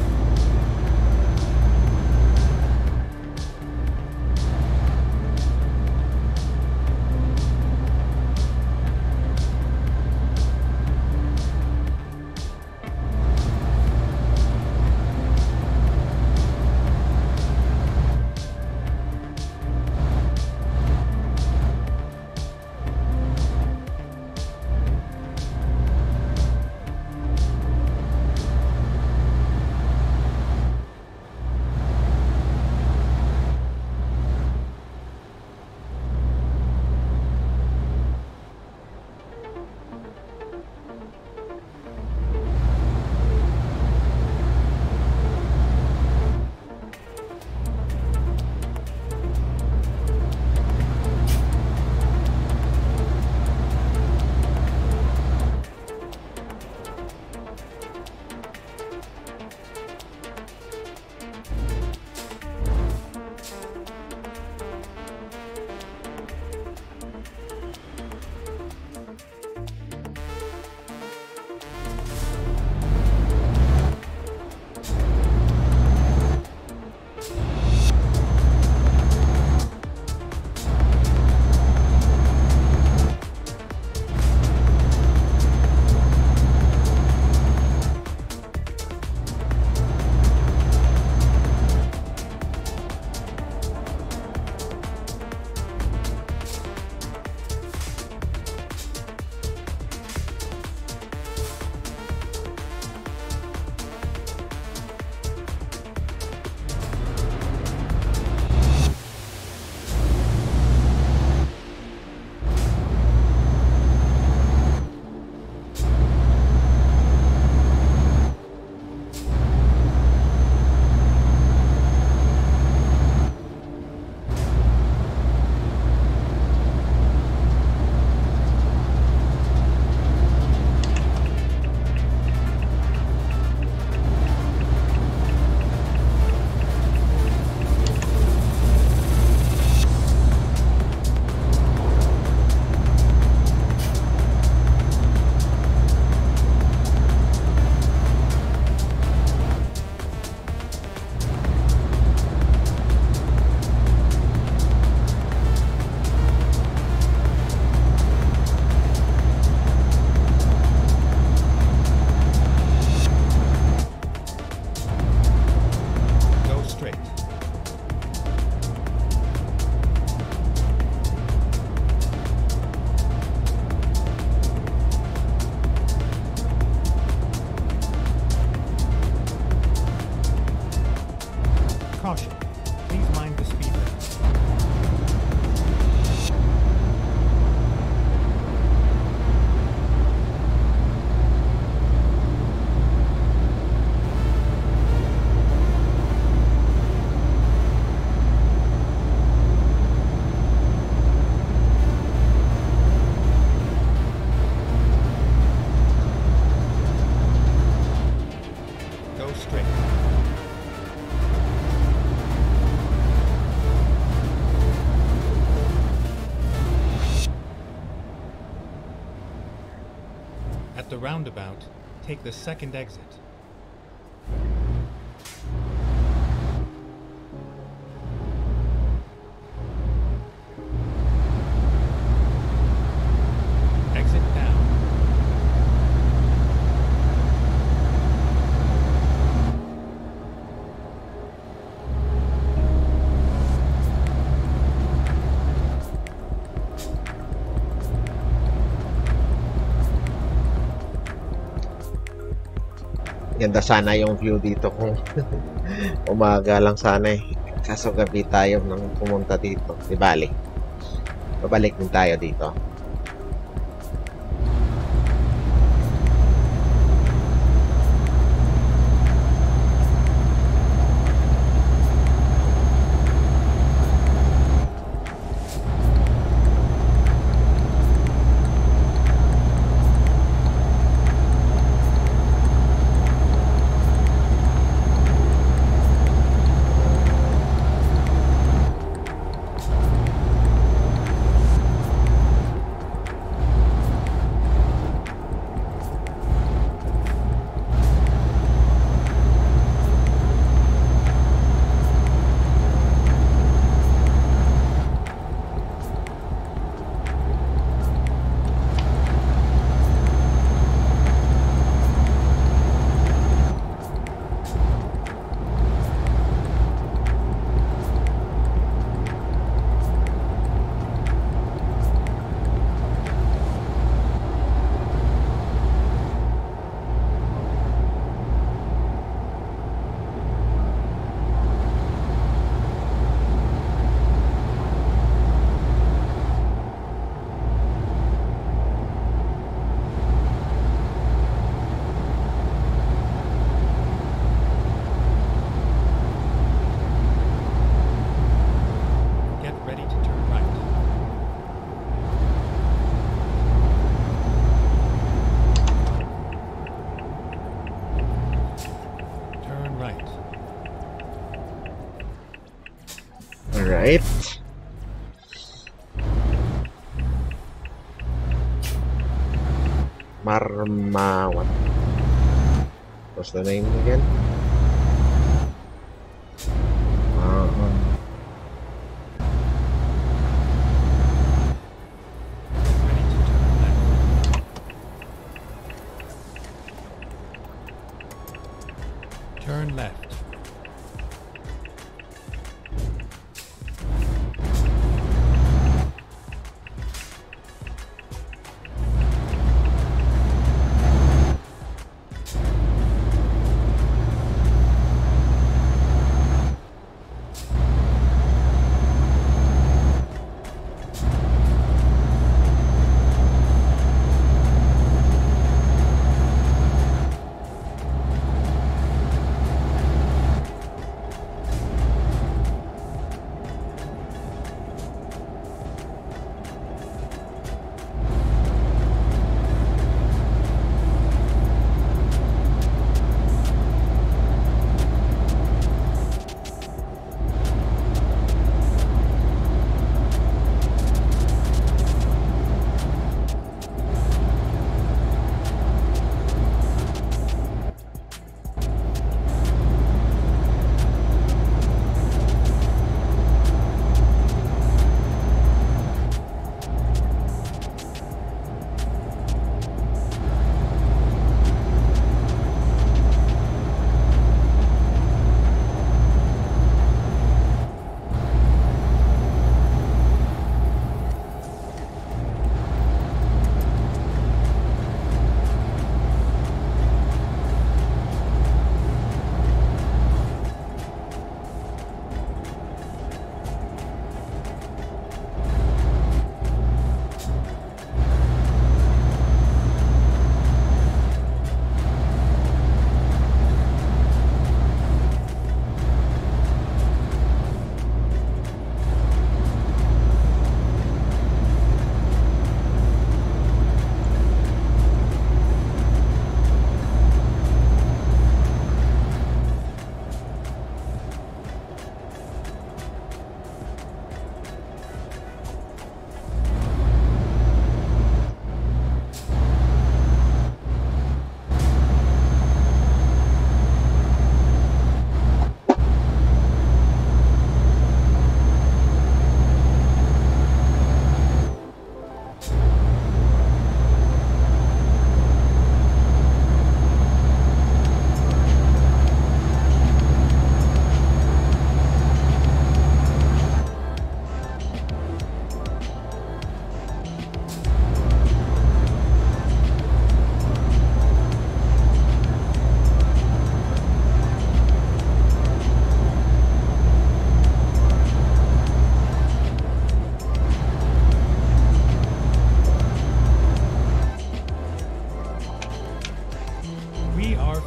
Caution. Please mind the speed limit. Go straight. At the roundabout, take the second exit. Ganda sana yung view dito kung umaga lang sana eh. Kaso gabi tayo nang pumunta dito. Di bali. Babalik din tayo dito. Get ready to turn right. Turn right. Alright. Marmawan. What's the name again? Ready to turn left. Turn left.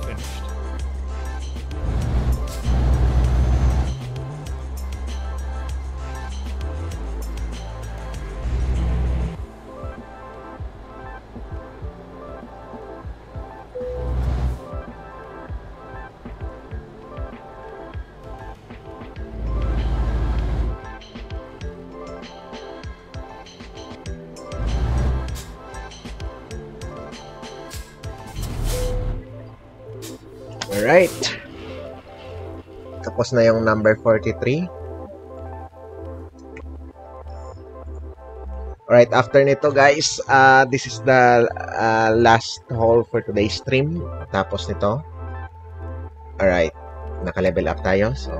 finished. Alright. Tapos na yung number 43. Alright, after nito guys, this is the last haul for today's stream. Tapos nito. Alright, naka-level up tayo. So,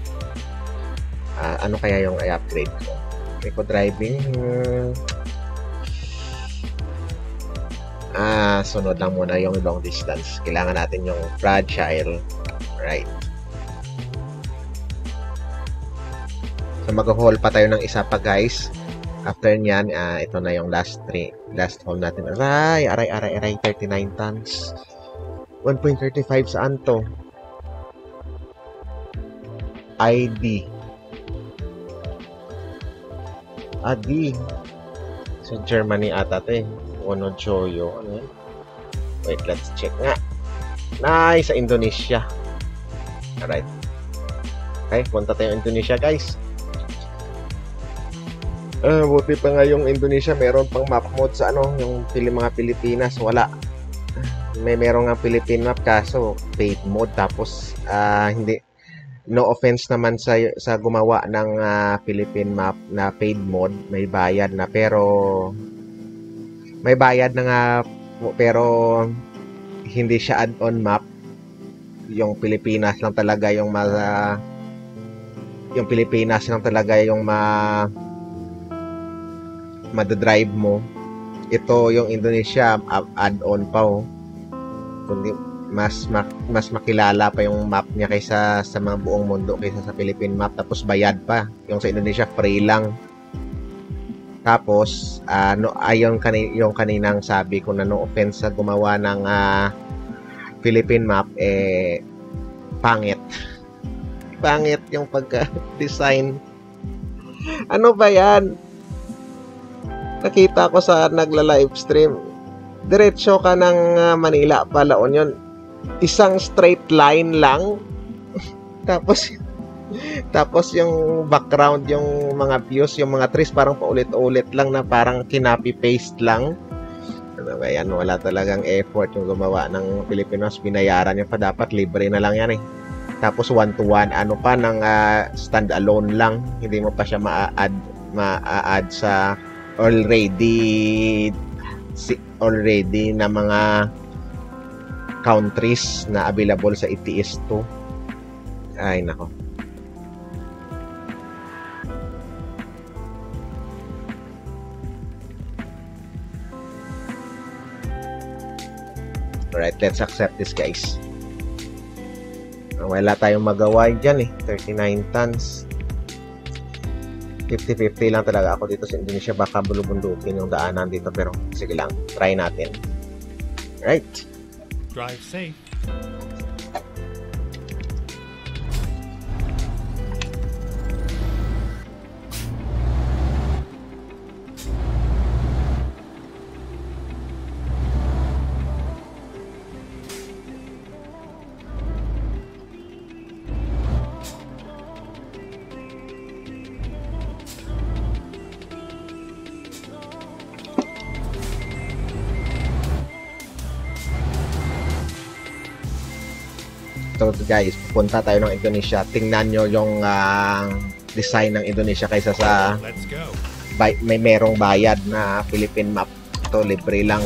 ano kaya yung i-upgrade ko? Eco-driving. Sunod lang muna yung long distance. Kailangan natin yung fragile. Right. So, mag-haul pa tayo ng isa pa, guys. After nyan, ito na yung last haul natin. Aray, 39 tons. 1.35 saan to? ID. Adi. So, Germany ata ito eh. Onochoyo. Ano yan? Wait, let's check nga. Nice! Sa Indonesia. Alright. Okay, punta tayo Indonesia, guys. Buti pa nga yung Indonesia, meron pang map mode sa ano, yung mga Pilipinas. Wala. Meron nga Philippine map, kaso paid mode. Tapos, hindi. No offense naman sa gumawa ng Philippine map na paid mode. May bayad na, pero may bayad na nga, pero hindi siya add-on map. Yung Pilipinas lang talaga yung yung Pilipinas lang talaga yung madadrive mo. Ito yung Indonesia add-on pa oh. Kundi mas makilala pa yung map niya kaysa sa mga buong mundo, kaysa sa Philippine map. Tapos bayad pa. Yung sa Indonesia free lang. Tapos, yung kaninang sabi ko na no offense sa gumawa ng Philippine map, pangit. Pangit yung pagka-design. Ano ba yan? Nakita ko sa nagla-livestream. Diretso ka ng Manila, Palaon yun. Isang straight line lang. Tapos yung background, yung mga views, yung mga trees, parang paulit-ulit lang na parang kinopy-paste lang. Ano ba yan? Wala talagang effort yung gumawa ng Pilipinos. Binayaran niya pa. Dapat libre na lang yan eh. Tapos one-to-one, ano pa, ng stand-alone lang. Hindi mo pa siya ma-add sa already na mga countries na available sa ETS2. Ay, nako. Alright, let's accept this, guys. Wala tayong magawa dyan eh. 39 tons. 50-50 lang talaga ako dito sa Indonesia. Baka bulubundukin yung daanan dito. Pero sige lang, try natin. Right. Drive safe. So guys, pupunta tayo ng Indonesia. Tingnan nyo yung design ng Indonesia kaysa sa Let's go. may merong bayad na Philippine map. Ito libre lang.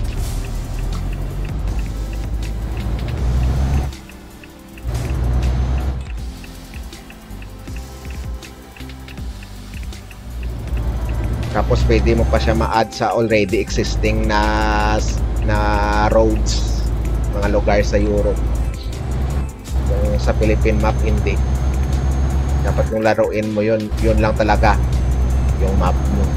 Tapos pwede mo pa siya ma-add sa already existing na roads, mga lugar sa Europe. Yung sa Philippine map hindi. Dapat yung laruin mo yun lang talaga yung map mo.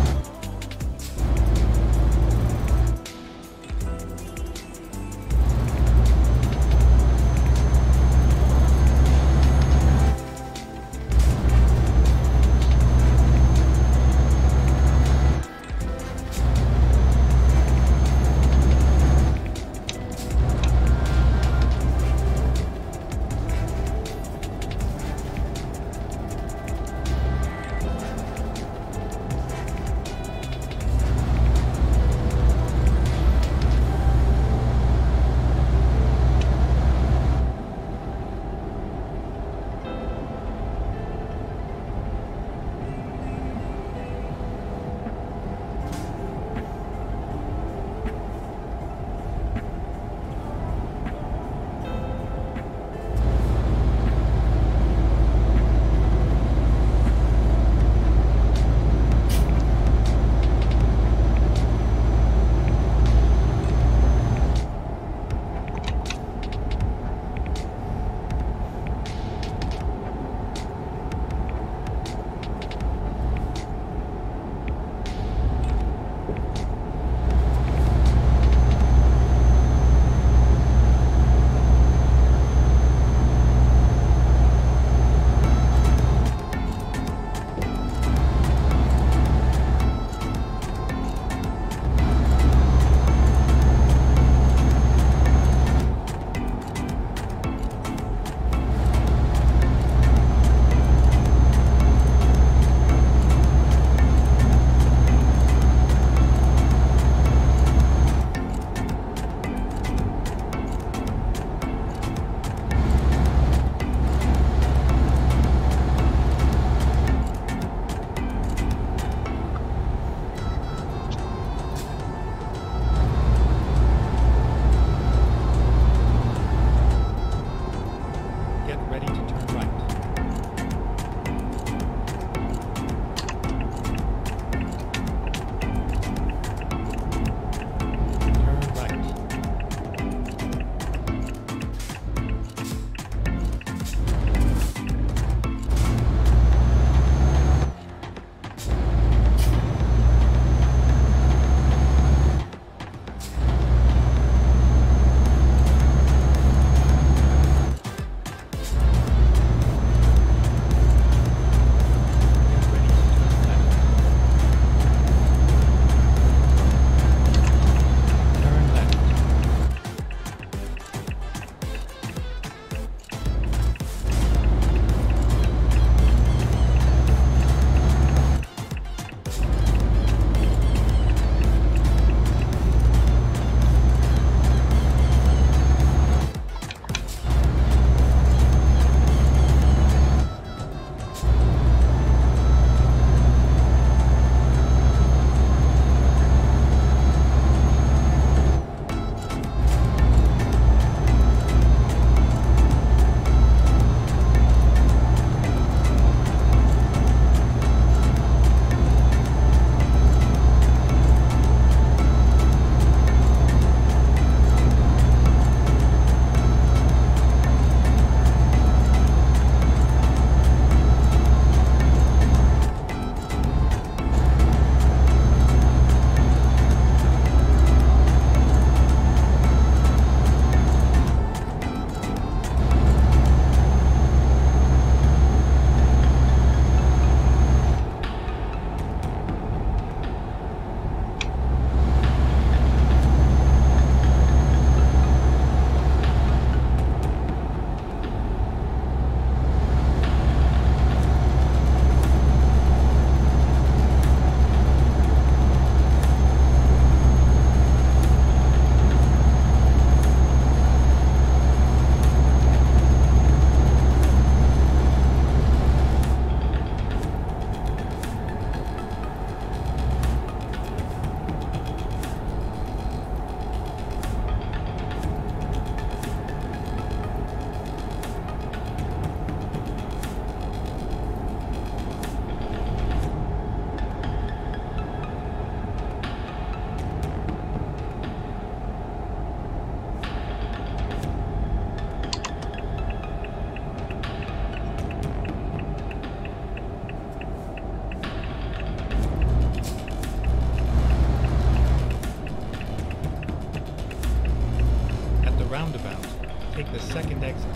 take the second exit.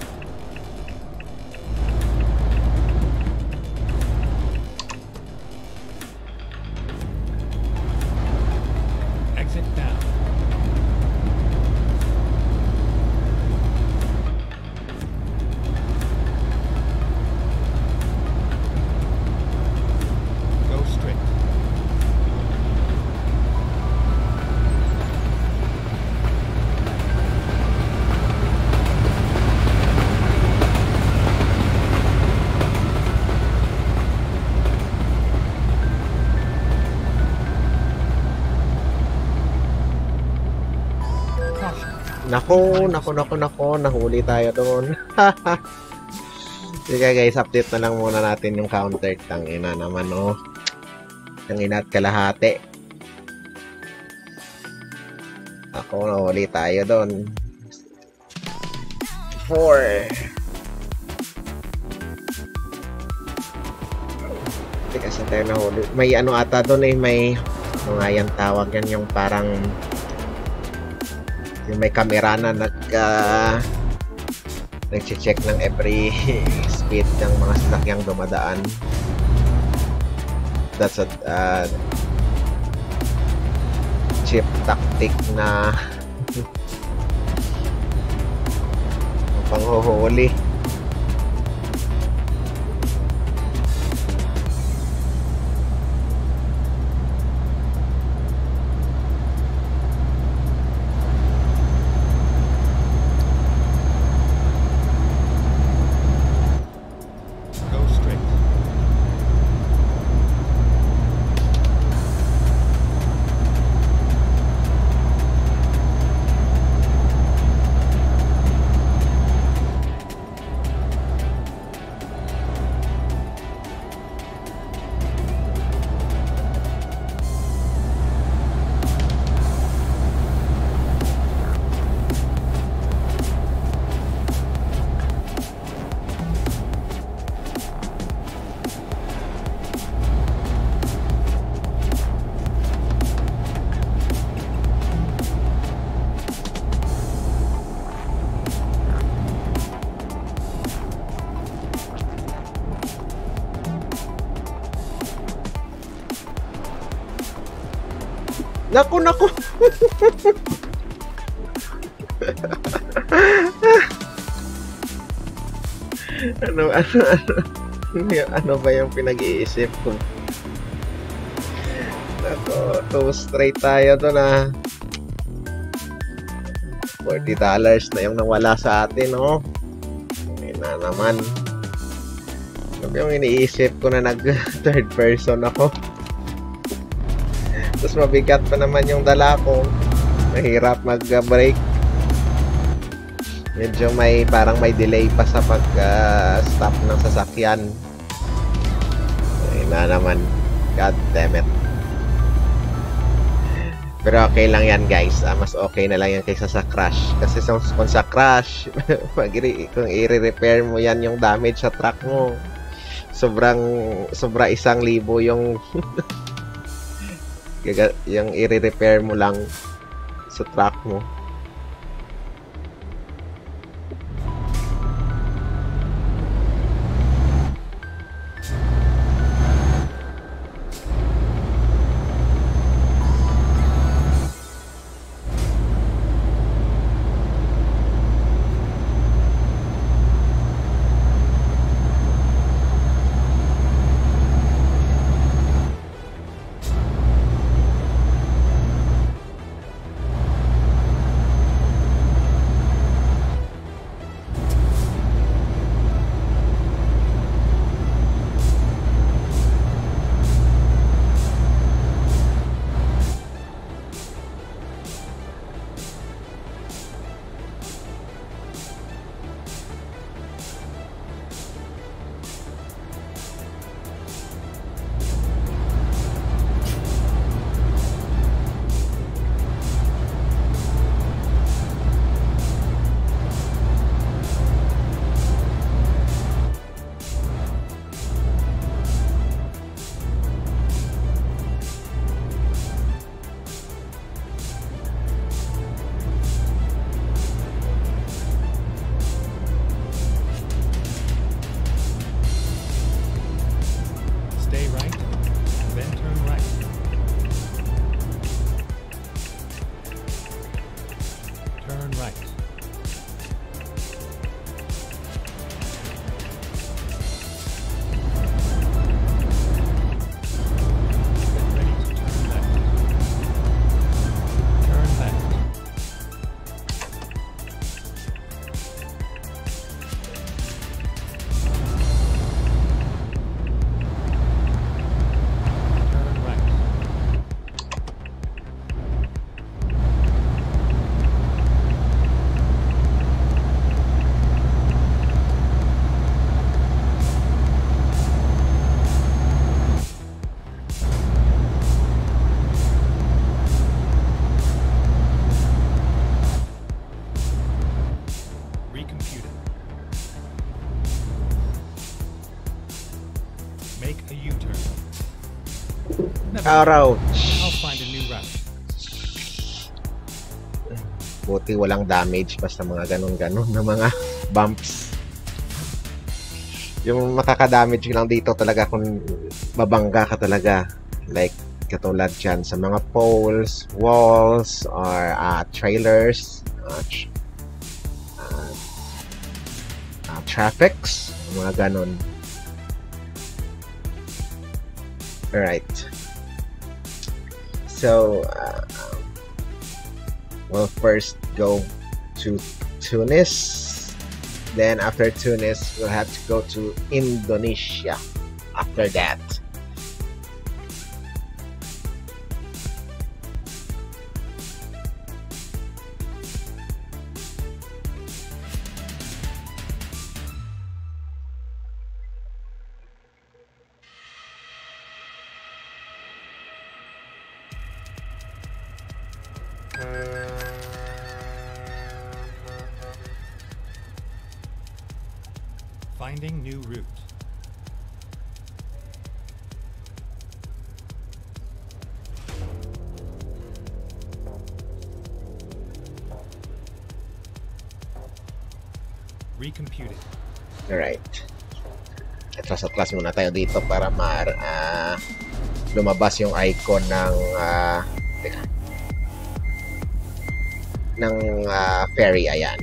Exit now. Go straight. Nako, nahuli tayo doon. Sige guys, update na lang muna natin yung counter. Tangina naman, oh. Tangina at kalahati. Ako, nahuli tayo doon. 4. Hindi kasi tayo nahuli. May ano ata doon eh, may ano nga yan tawag yan, yung parang yung may camera na nag-check ng every speed ng mga sasakyang dumadaan. That's a cheap tactic na panghuhuli. Naku! Ano ba yung pinag-iisip ko? Naku, 2 straight tayo doon ah. $40 na yung nawala sa atin, oh. Ay na naman. Ano yung iniisip ko na nag-third person ako? Tapos mabigat pa naman yung dala ko. Mahirap mag-brake. Medyo parang may delay pa sa pag-stop ng sasakyan. Ay na naman. God damn it. Pero okay lang yan guys. Mas okay na lang yan kaysa sa crash. Kasi kung sa crash, kung i-repair mo yan yung damage sa truck mo, sobra 1,000 yung yung i-repair mo lang sa truck mo. Turn right. Get ready to turn left. Turn left. Turn right. Recomputing. Make a U-turn. Never mind. I'll Ouch! find a new route. Buti walang damage, basta mga ganun-ganun na mga bumps. Yung makaka-damage lang dito talaga kung mabangga ka talaga. Like, katulad dyan sa mga poles, walls, or trailers, traffics, mga ganun. Alright. So, we'll first go to Tunis. Then after Tunis, we'll have to go to Indonesia after that. Finding new route. Recomputing. Alright. Atras-atras muna tayo dito para lumabas yung icon ng ferry. Ayan.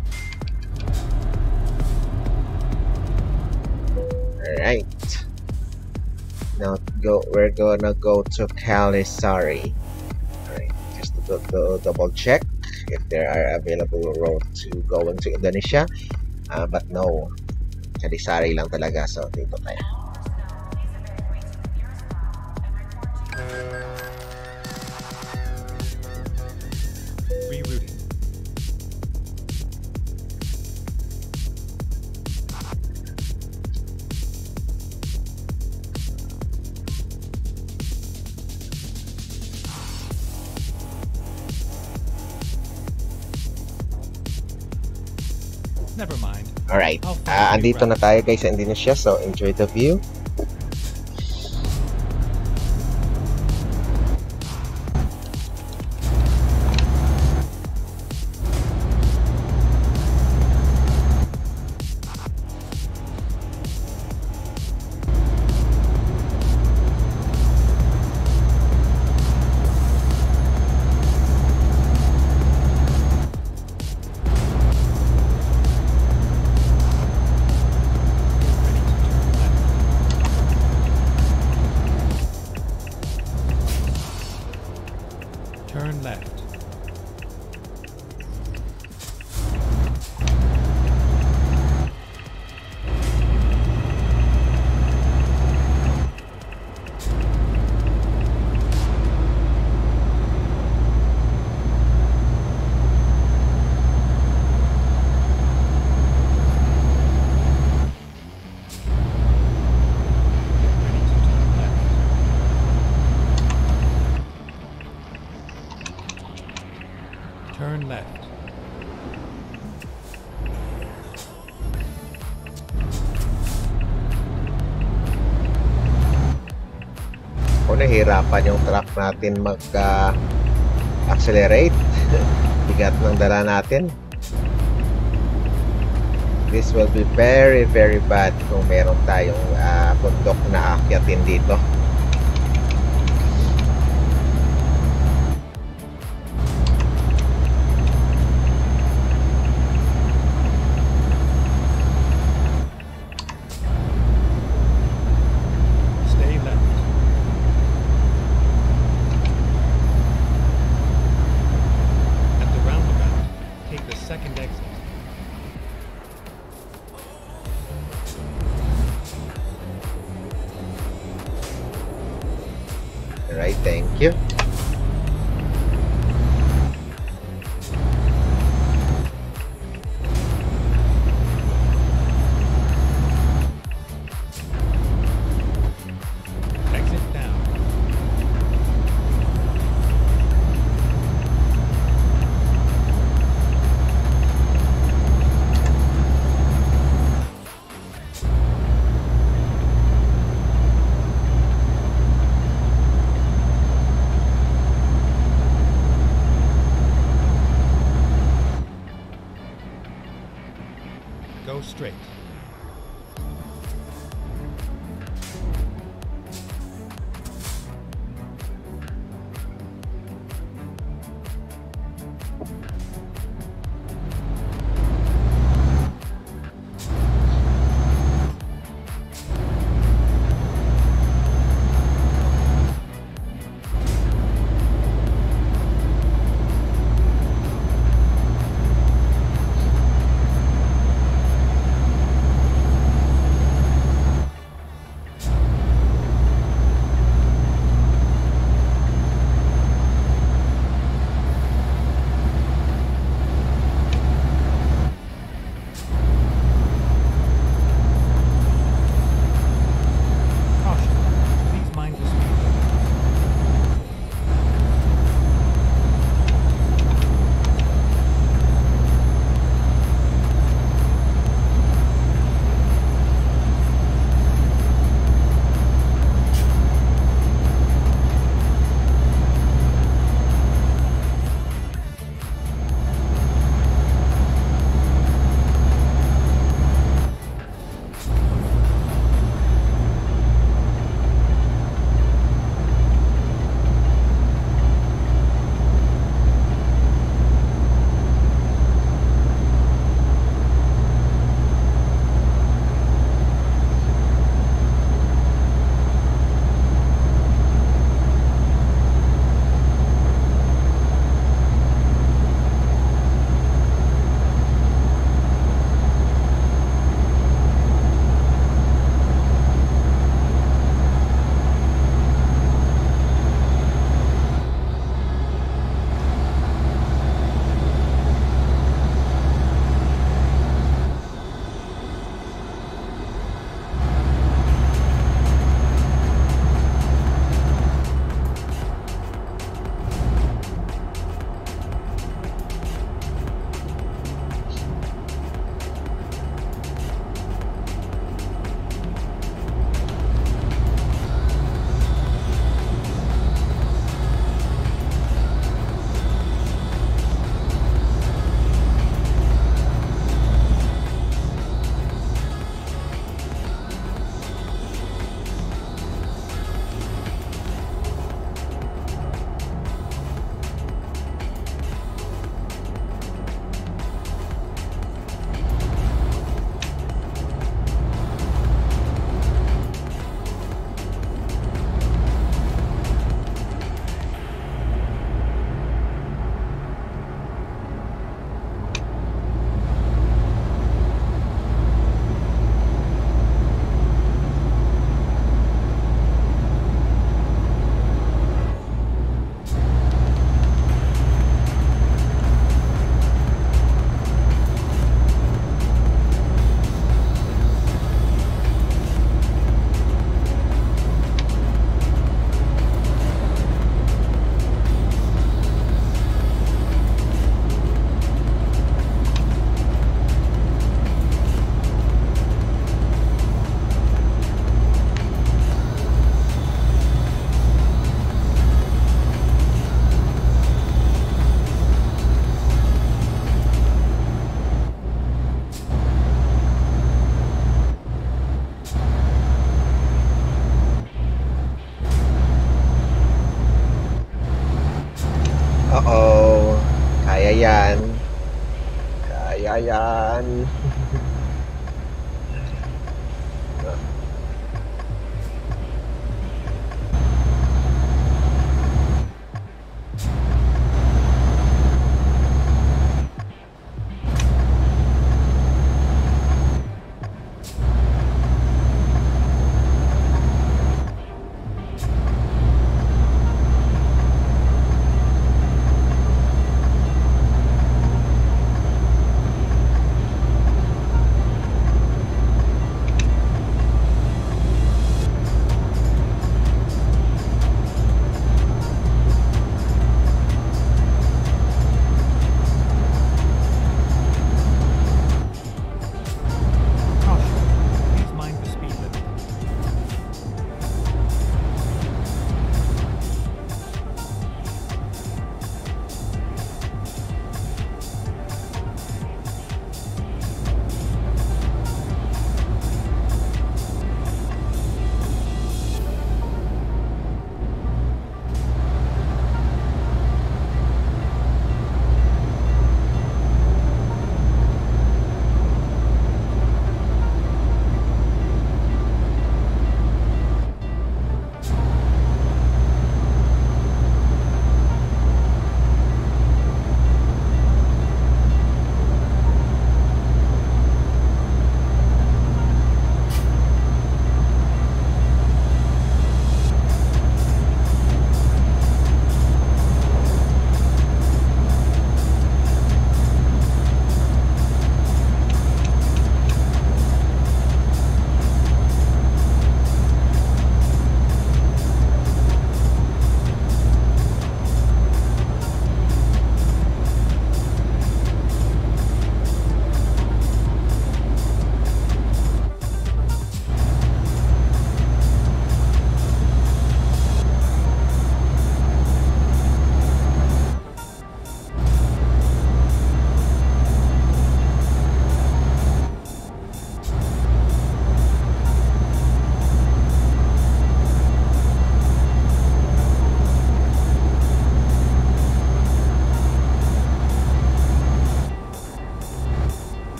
Alright. Now we're gonna go to Kalisari. Alright, just to double check if there are available roads to go into Indonesia. But no, Kalisari lang talaga, so dito tayo. Rerouting. Never mind. Alright, andito na tayo guys sa Indonesia, so enjoy the view. Turn left. Turn left. Kung nahihirapan yung truck natin mag-accelerate, bigat ng dala natin. This will be very very bad kung meron tayong bundok na aakyatin dito. straight. Oo. Kaya yan. Kaya yan.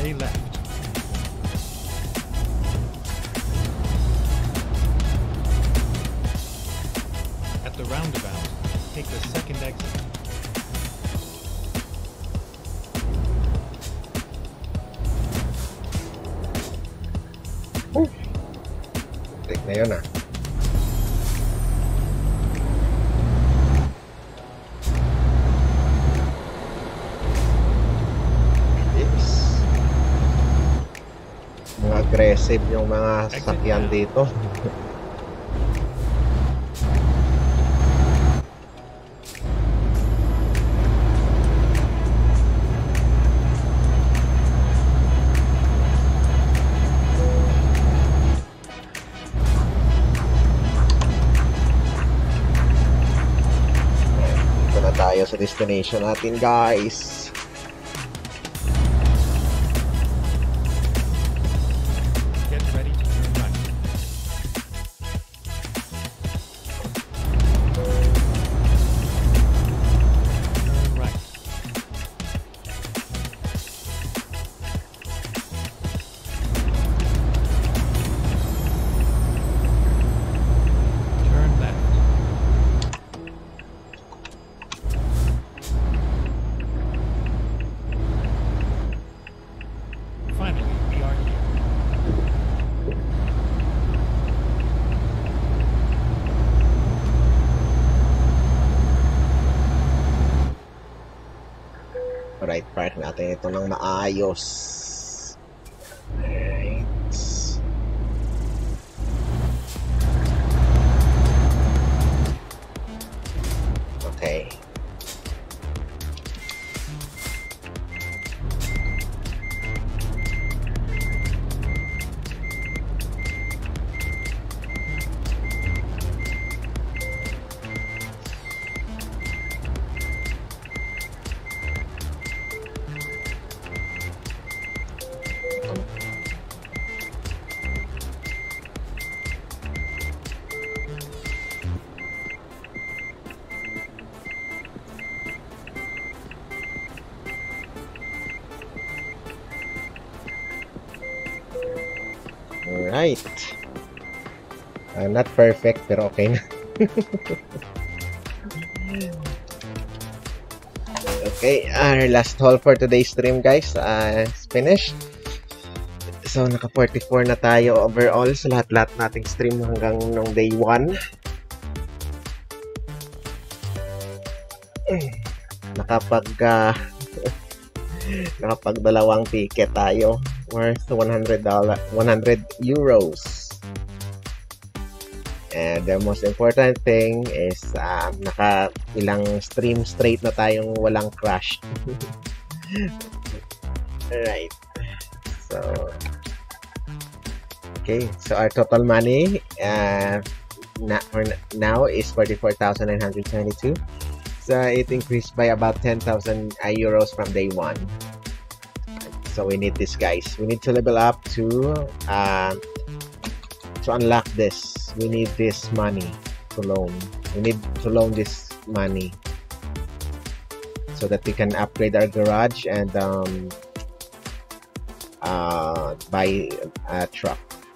Stay left. At the roundabout, take the second exit. Take na yun ah. Yes. Mga aggressive yung mga sasakyan dito. Tayo sa destination natin, guys. Get ready to turn right. Turn right. Turn left. Finally, we are here. Alright, park natin ito ng maayos. Alright. Okay. Alright. Not perfect, pero okay na. Okay, our last haul for today's stream, guys, is finished. So, naka 44 na tayo overall sa lahat-lahat nating stream hanggang nung day 1. Nakapag dalawang ticket tayo worth $100, 100 euros. And the most important thing is naka ilang stream straight na tayong walang crash. Alright. So, okay. So, our total money now is 44,922. So, it increased by about 10,000 euros from day 1. So, we need this, guys. We need to level up to unlock this. We need this money to loan. We need to loan this money so that we can upgrade our garage and buy a truck.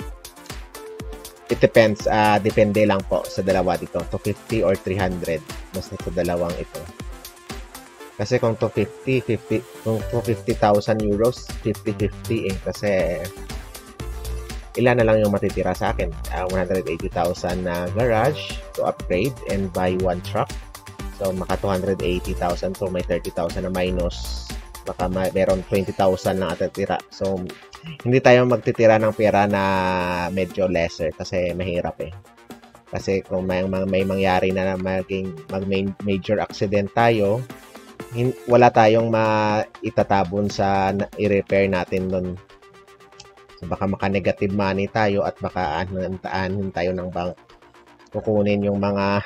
It depends. Depende lang po sa dalawa dito. 250 or 300. Basta sa dalawang ito. Kasi kung 250,000 euros, 50-50 eh. Kasi ilan na lang yung matitira sa akin. 180,000 na garage to upgrade and buy one truck. So, maka 280,000 to may 30,000 na minus. Baka meron 20,000 na atitira. So, hindi tayo magtitira ng pera na medyo lesser kasi mahirap eh. Kasi kung may mangyari na major accident tayo, wala tayong maitatabon sa i-repair natin doon. So, baka maka-negative money tayo at baka aanhin tayo ng bank. Kukunin yung mga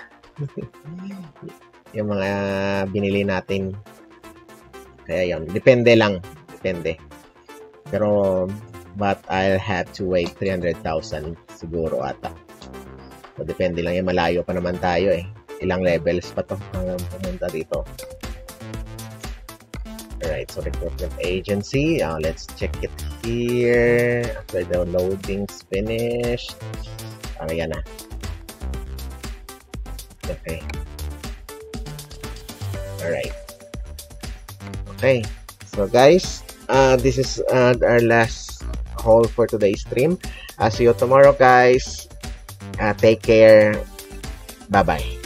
yung mga binili natin. Kaya yun. Depende lang. Depende. Pero, but I'll have to wait 300,000 siguro ata. So, depende lang. Malayo pa naman tayo eh. Ilang levels pa to hanggang pumunta dito. Alright, so recruitment agency. Let's check it here. After the loading's finished. Ayan na. Okay. Alright. Okay. So guys, this is our last haul for today's stream. See you tomorrow, guys. Take care. Bye-bye.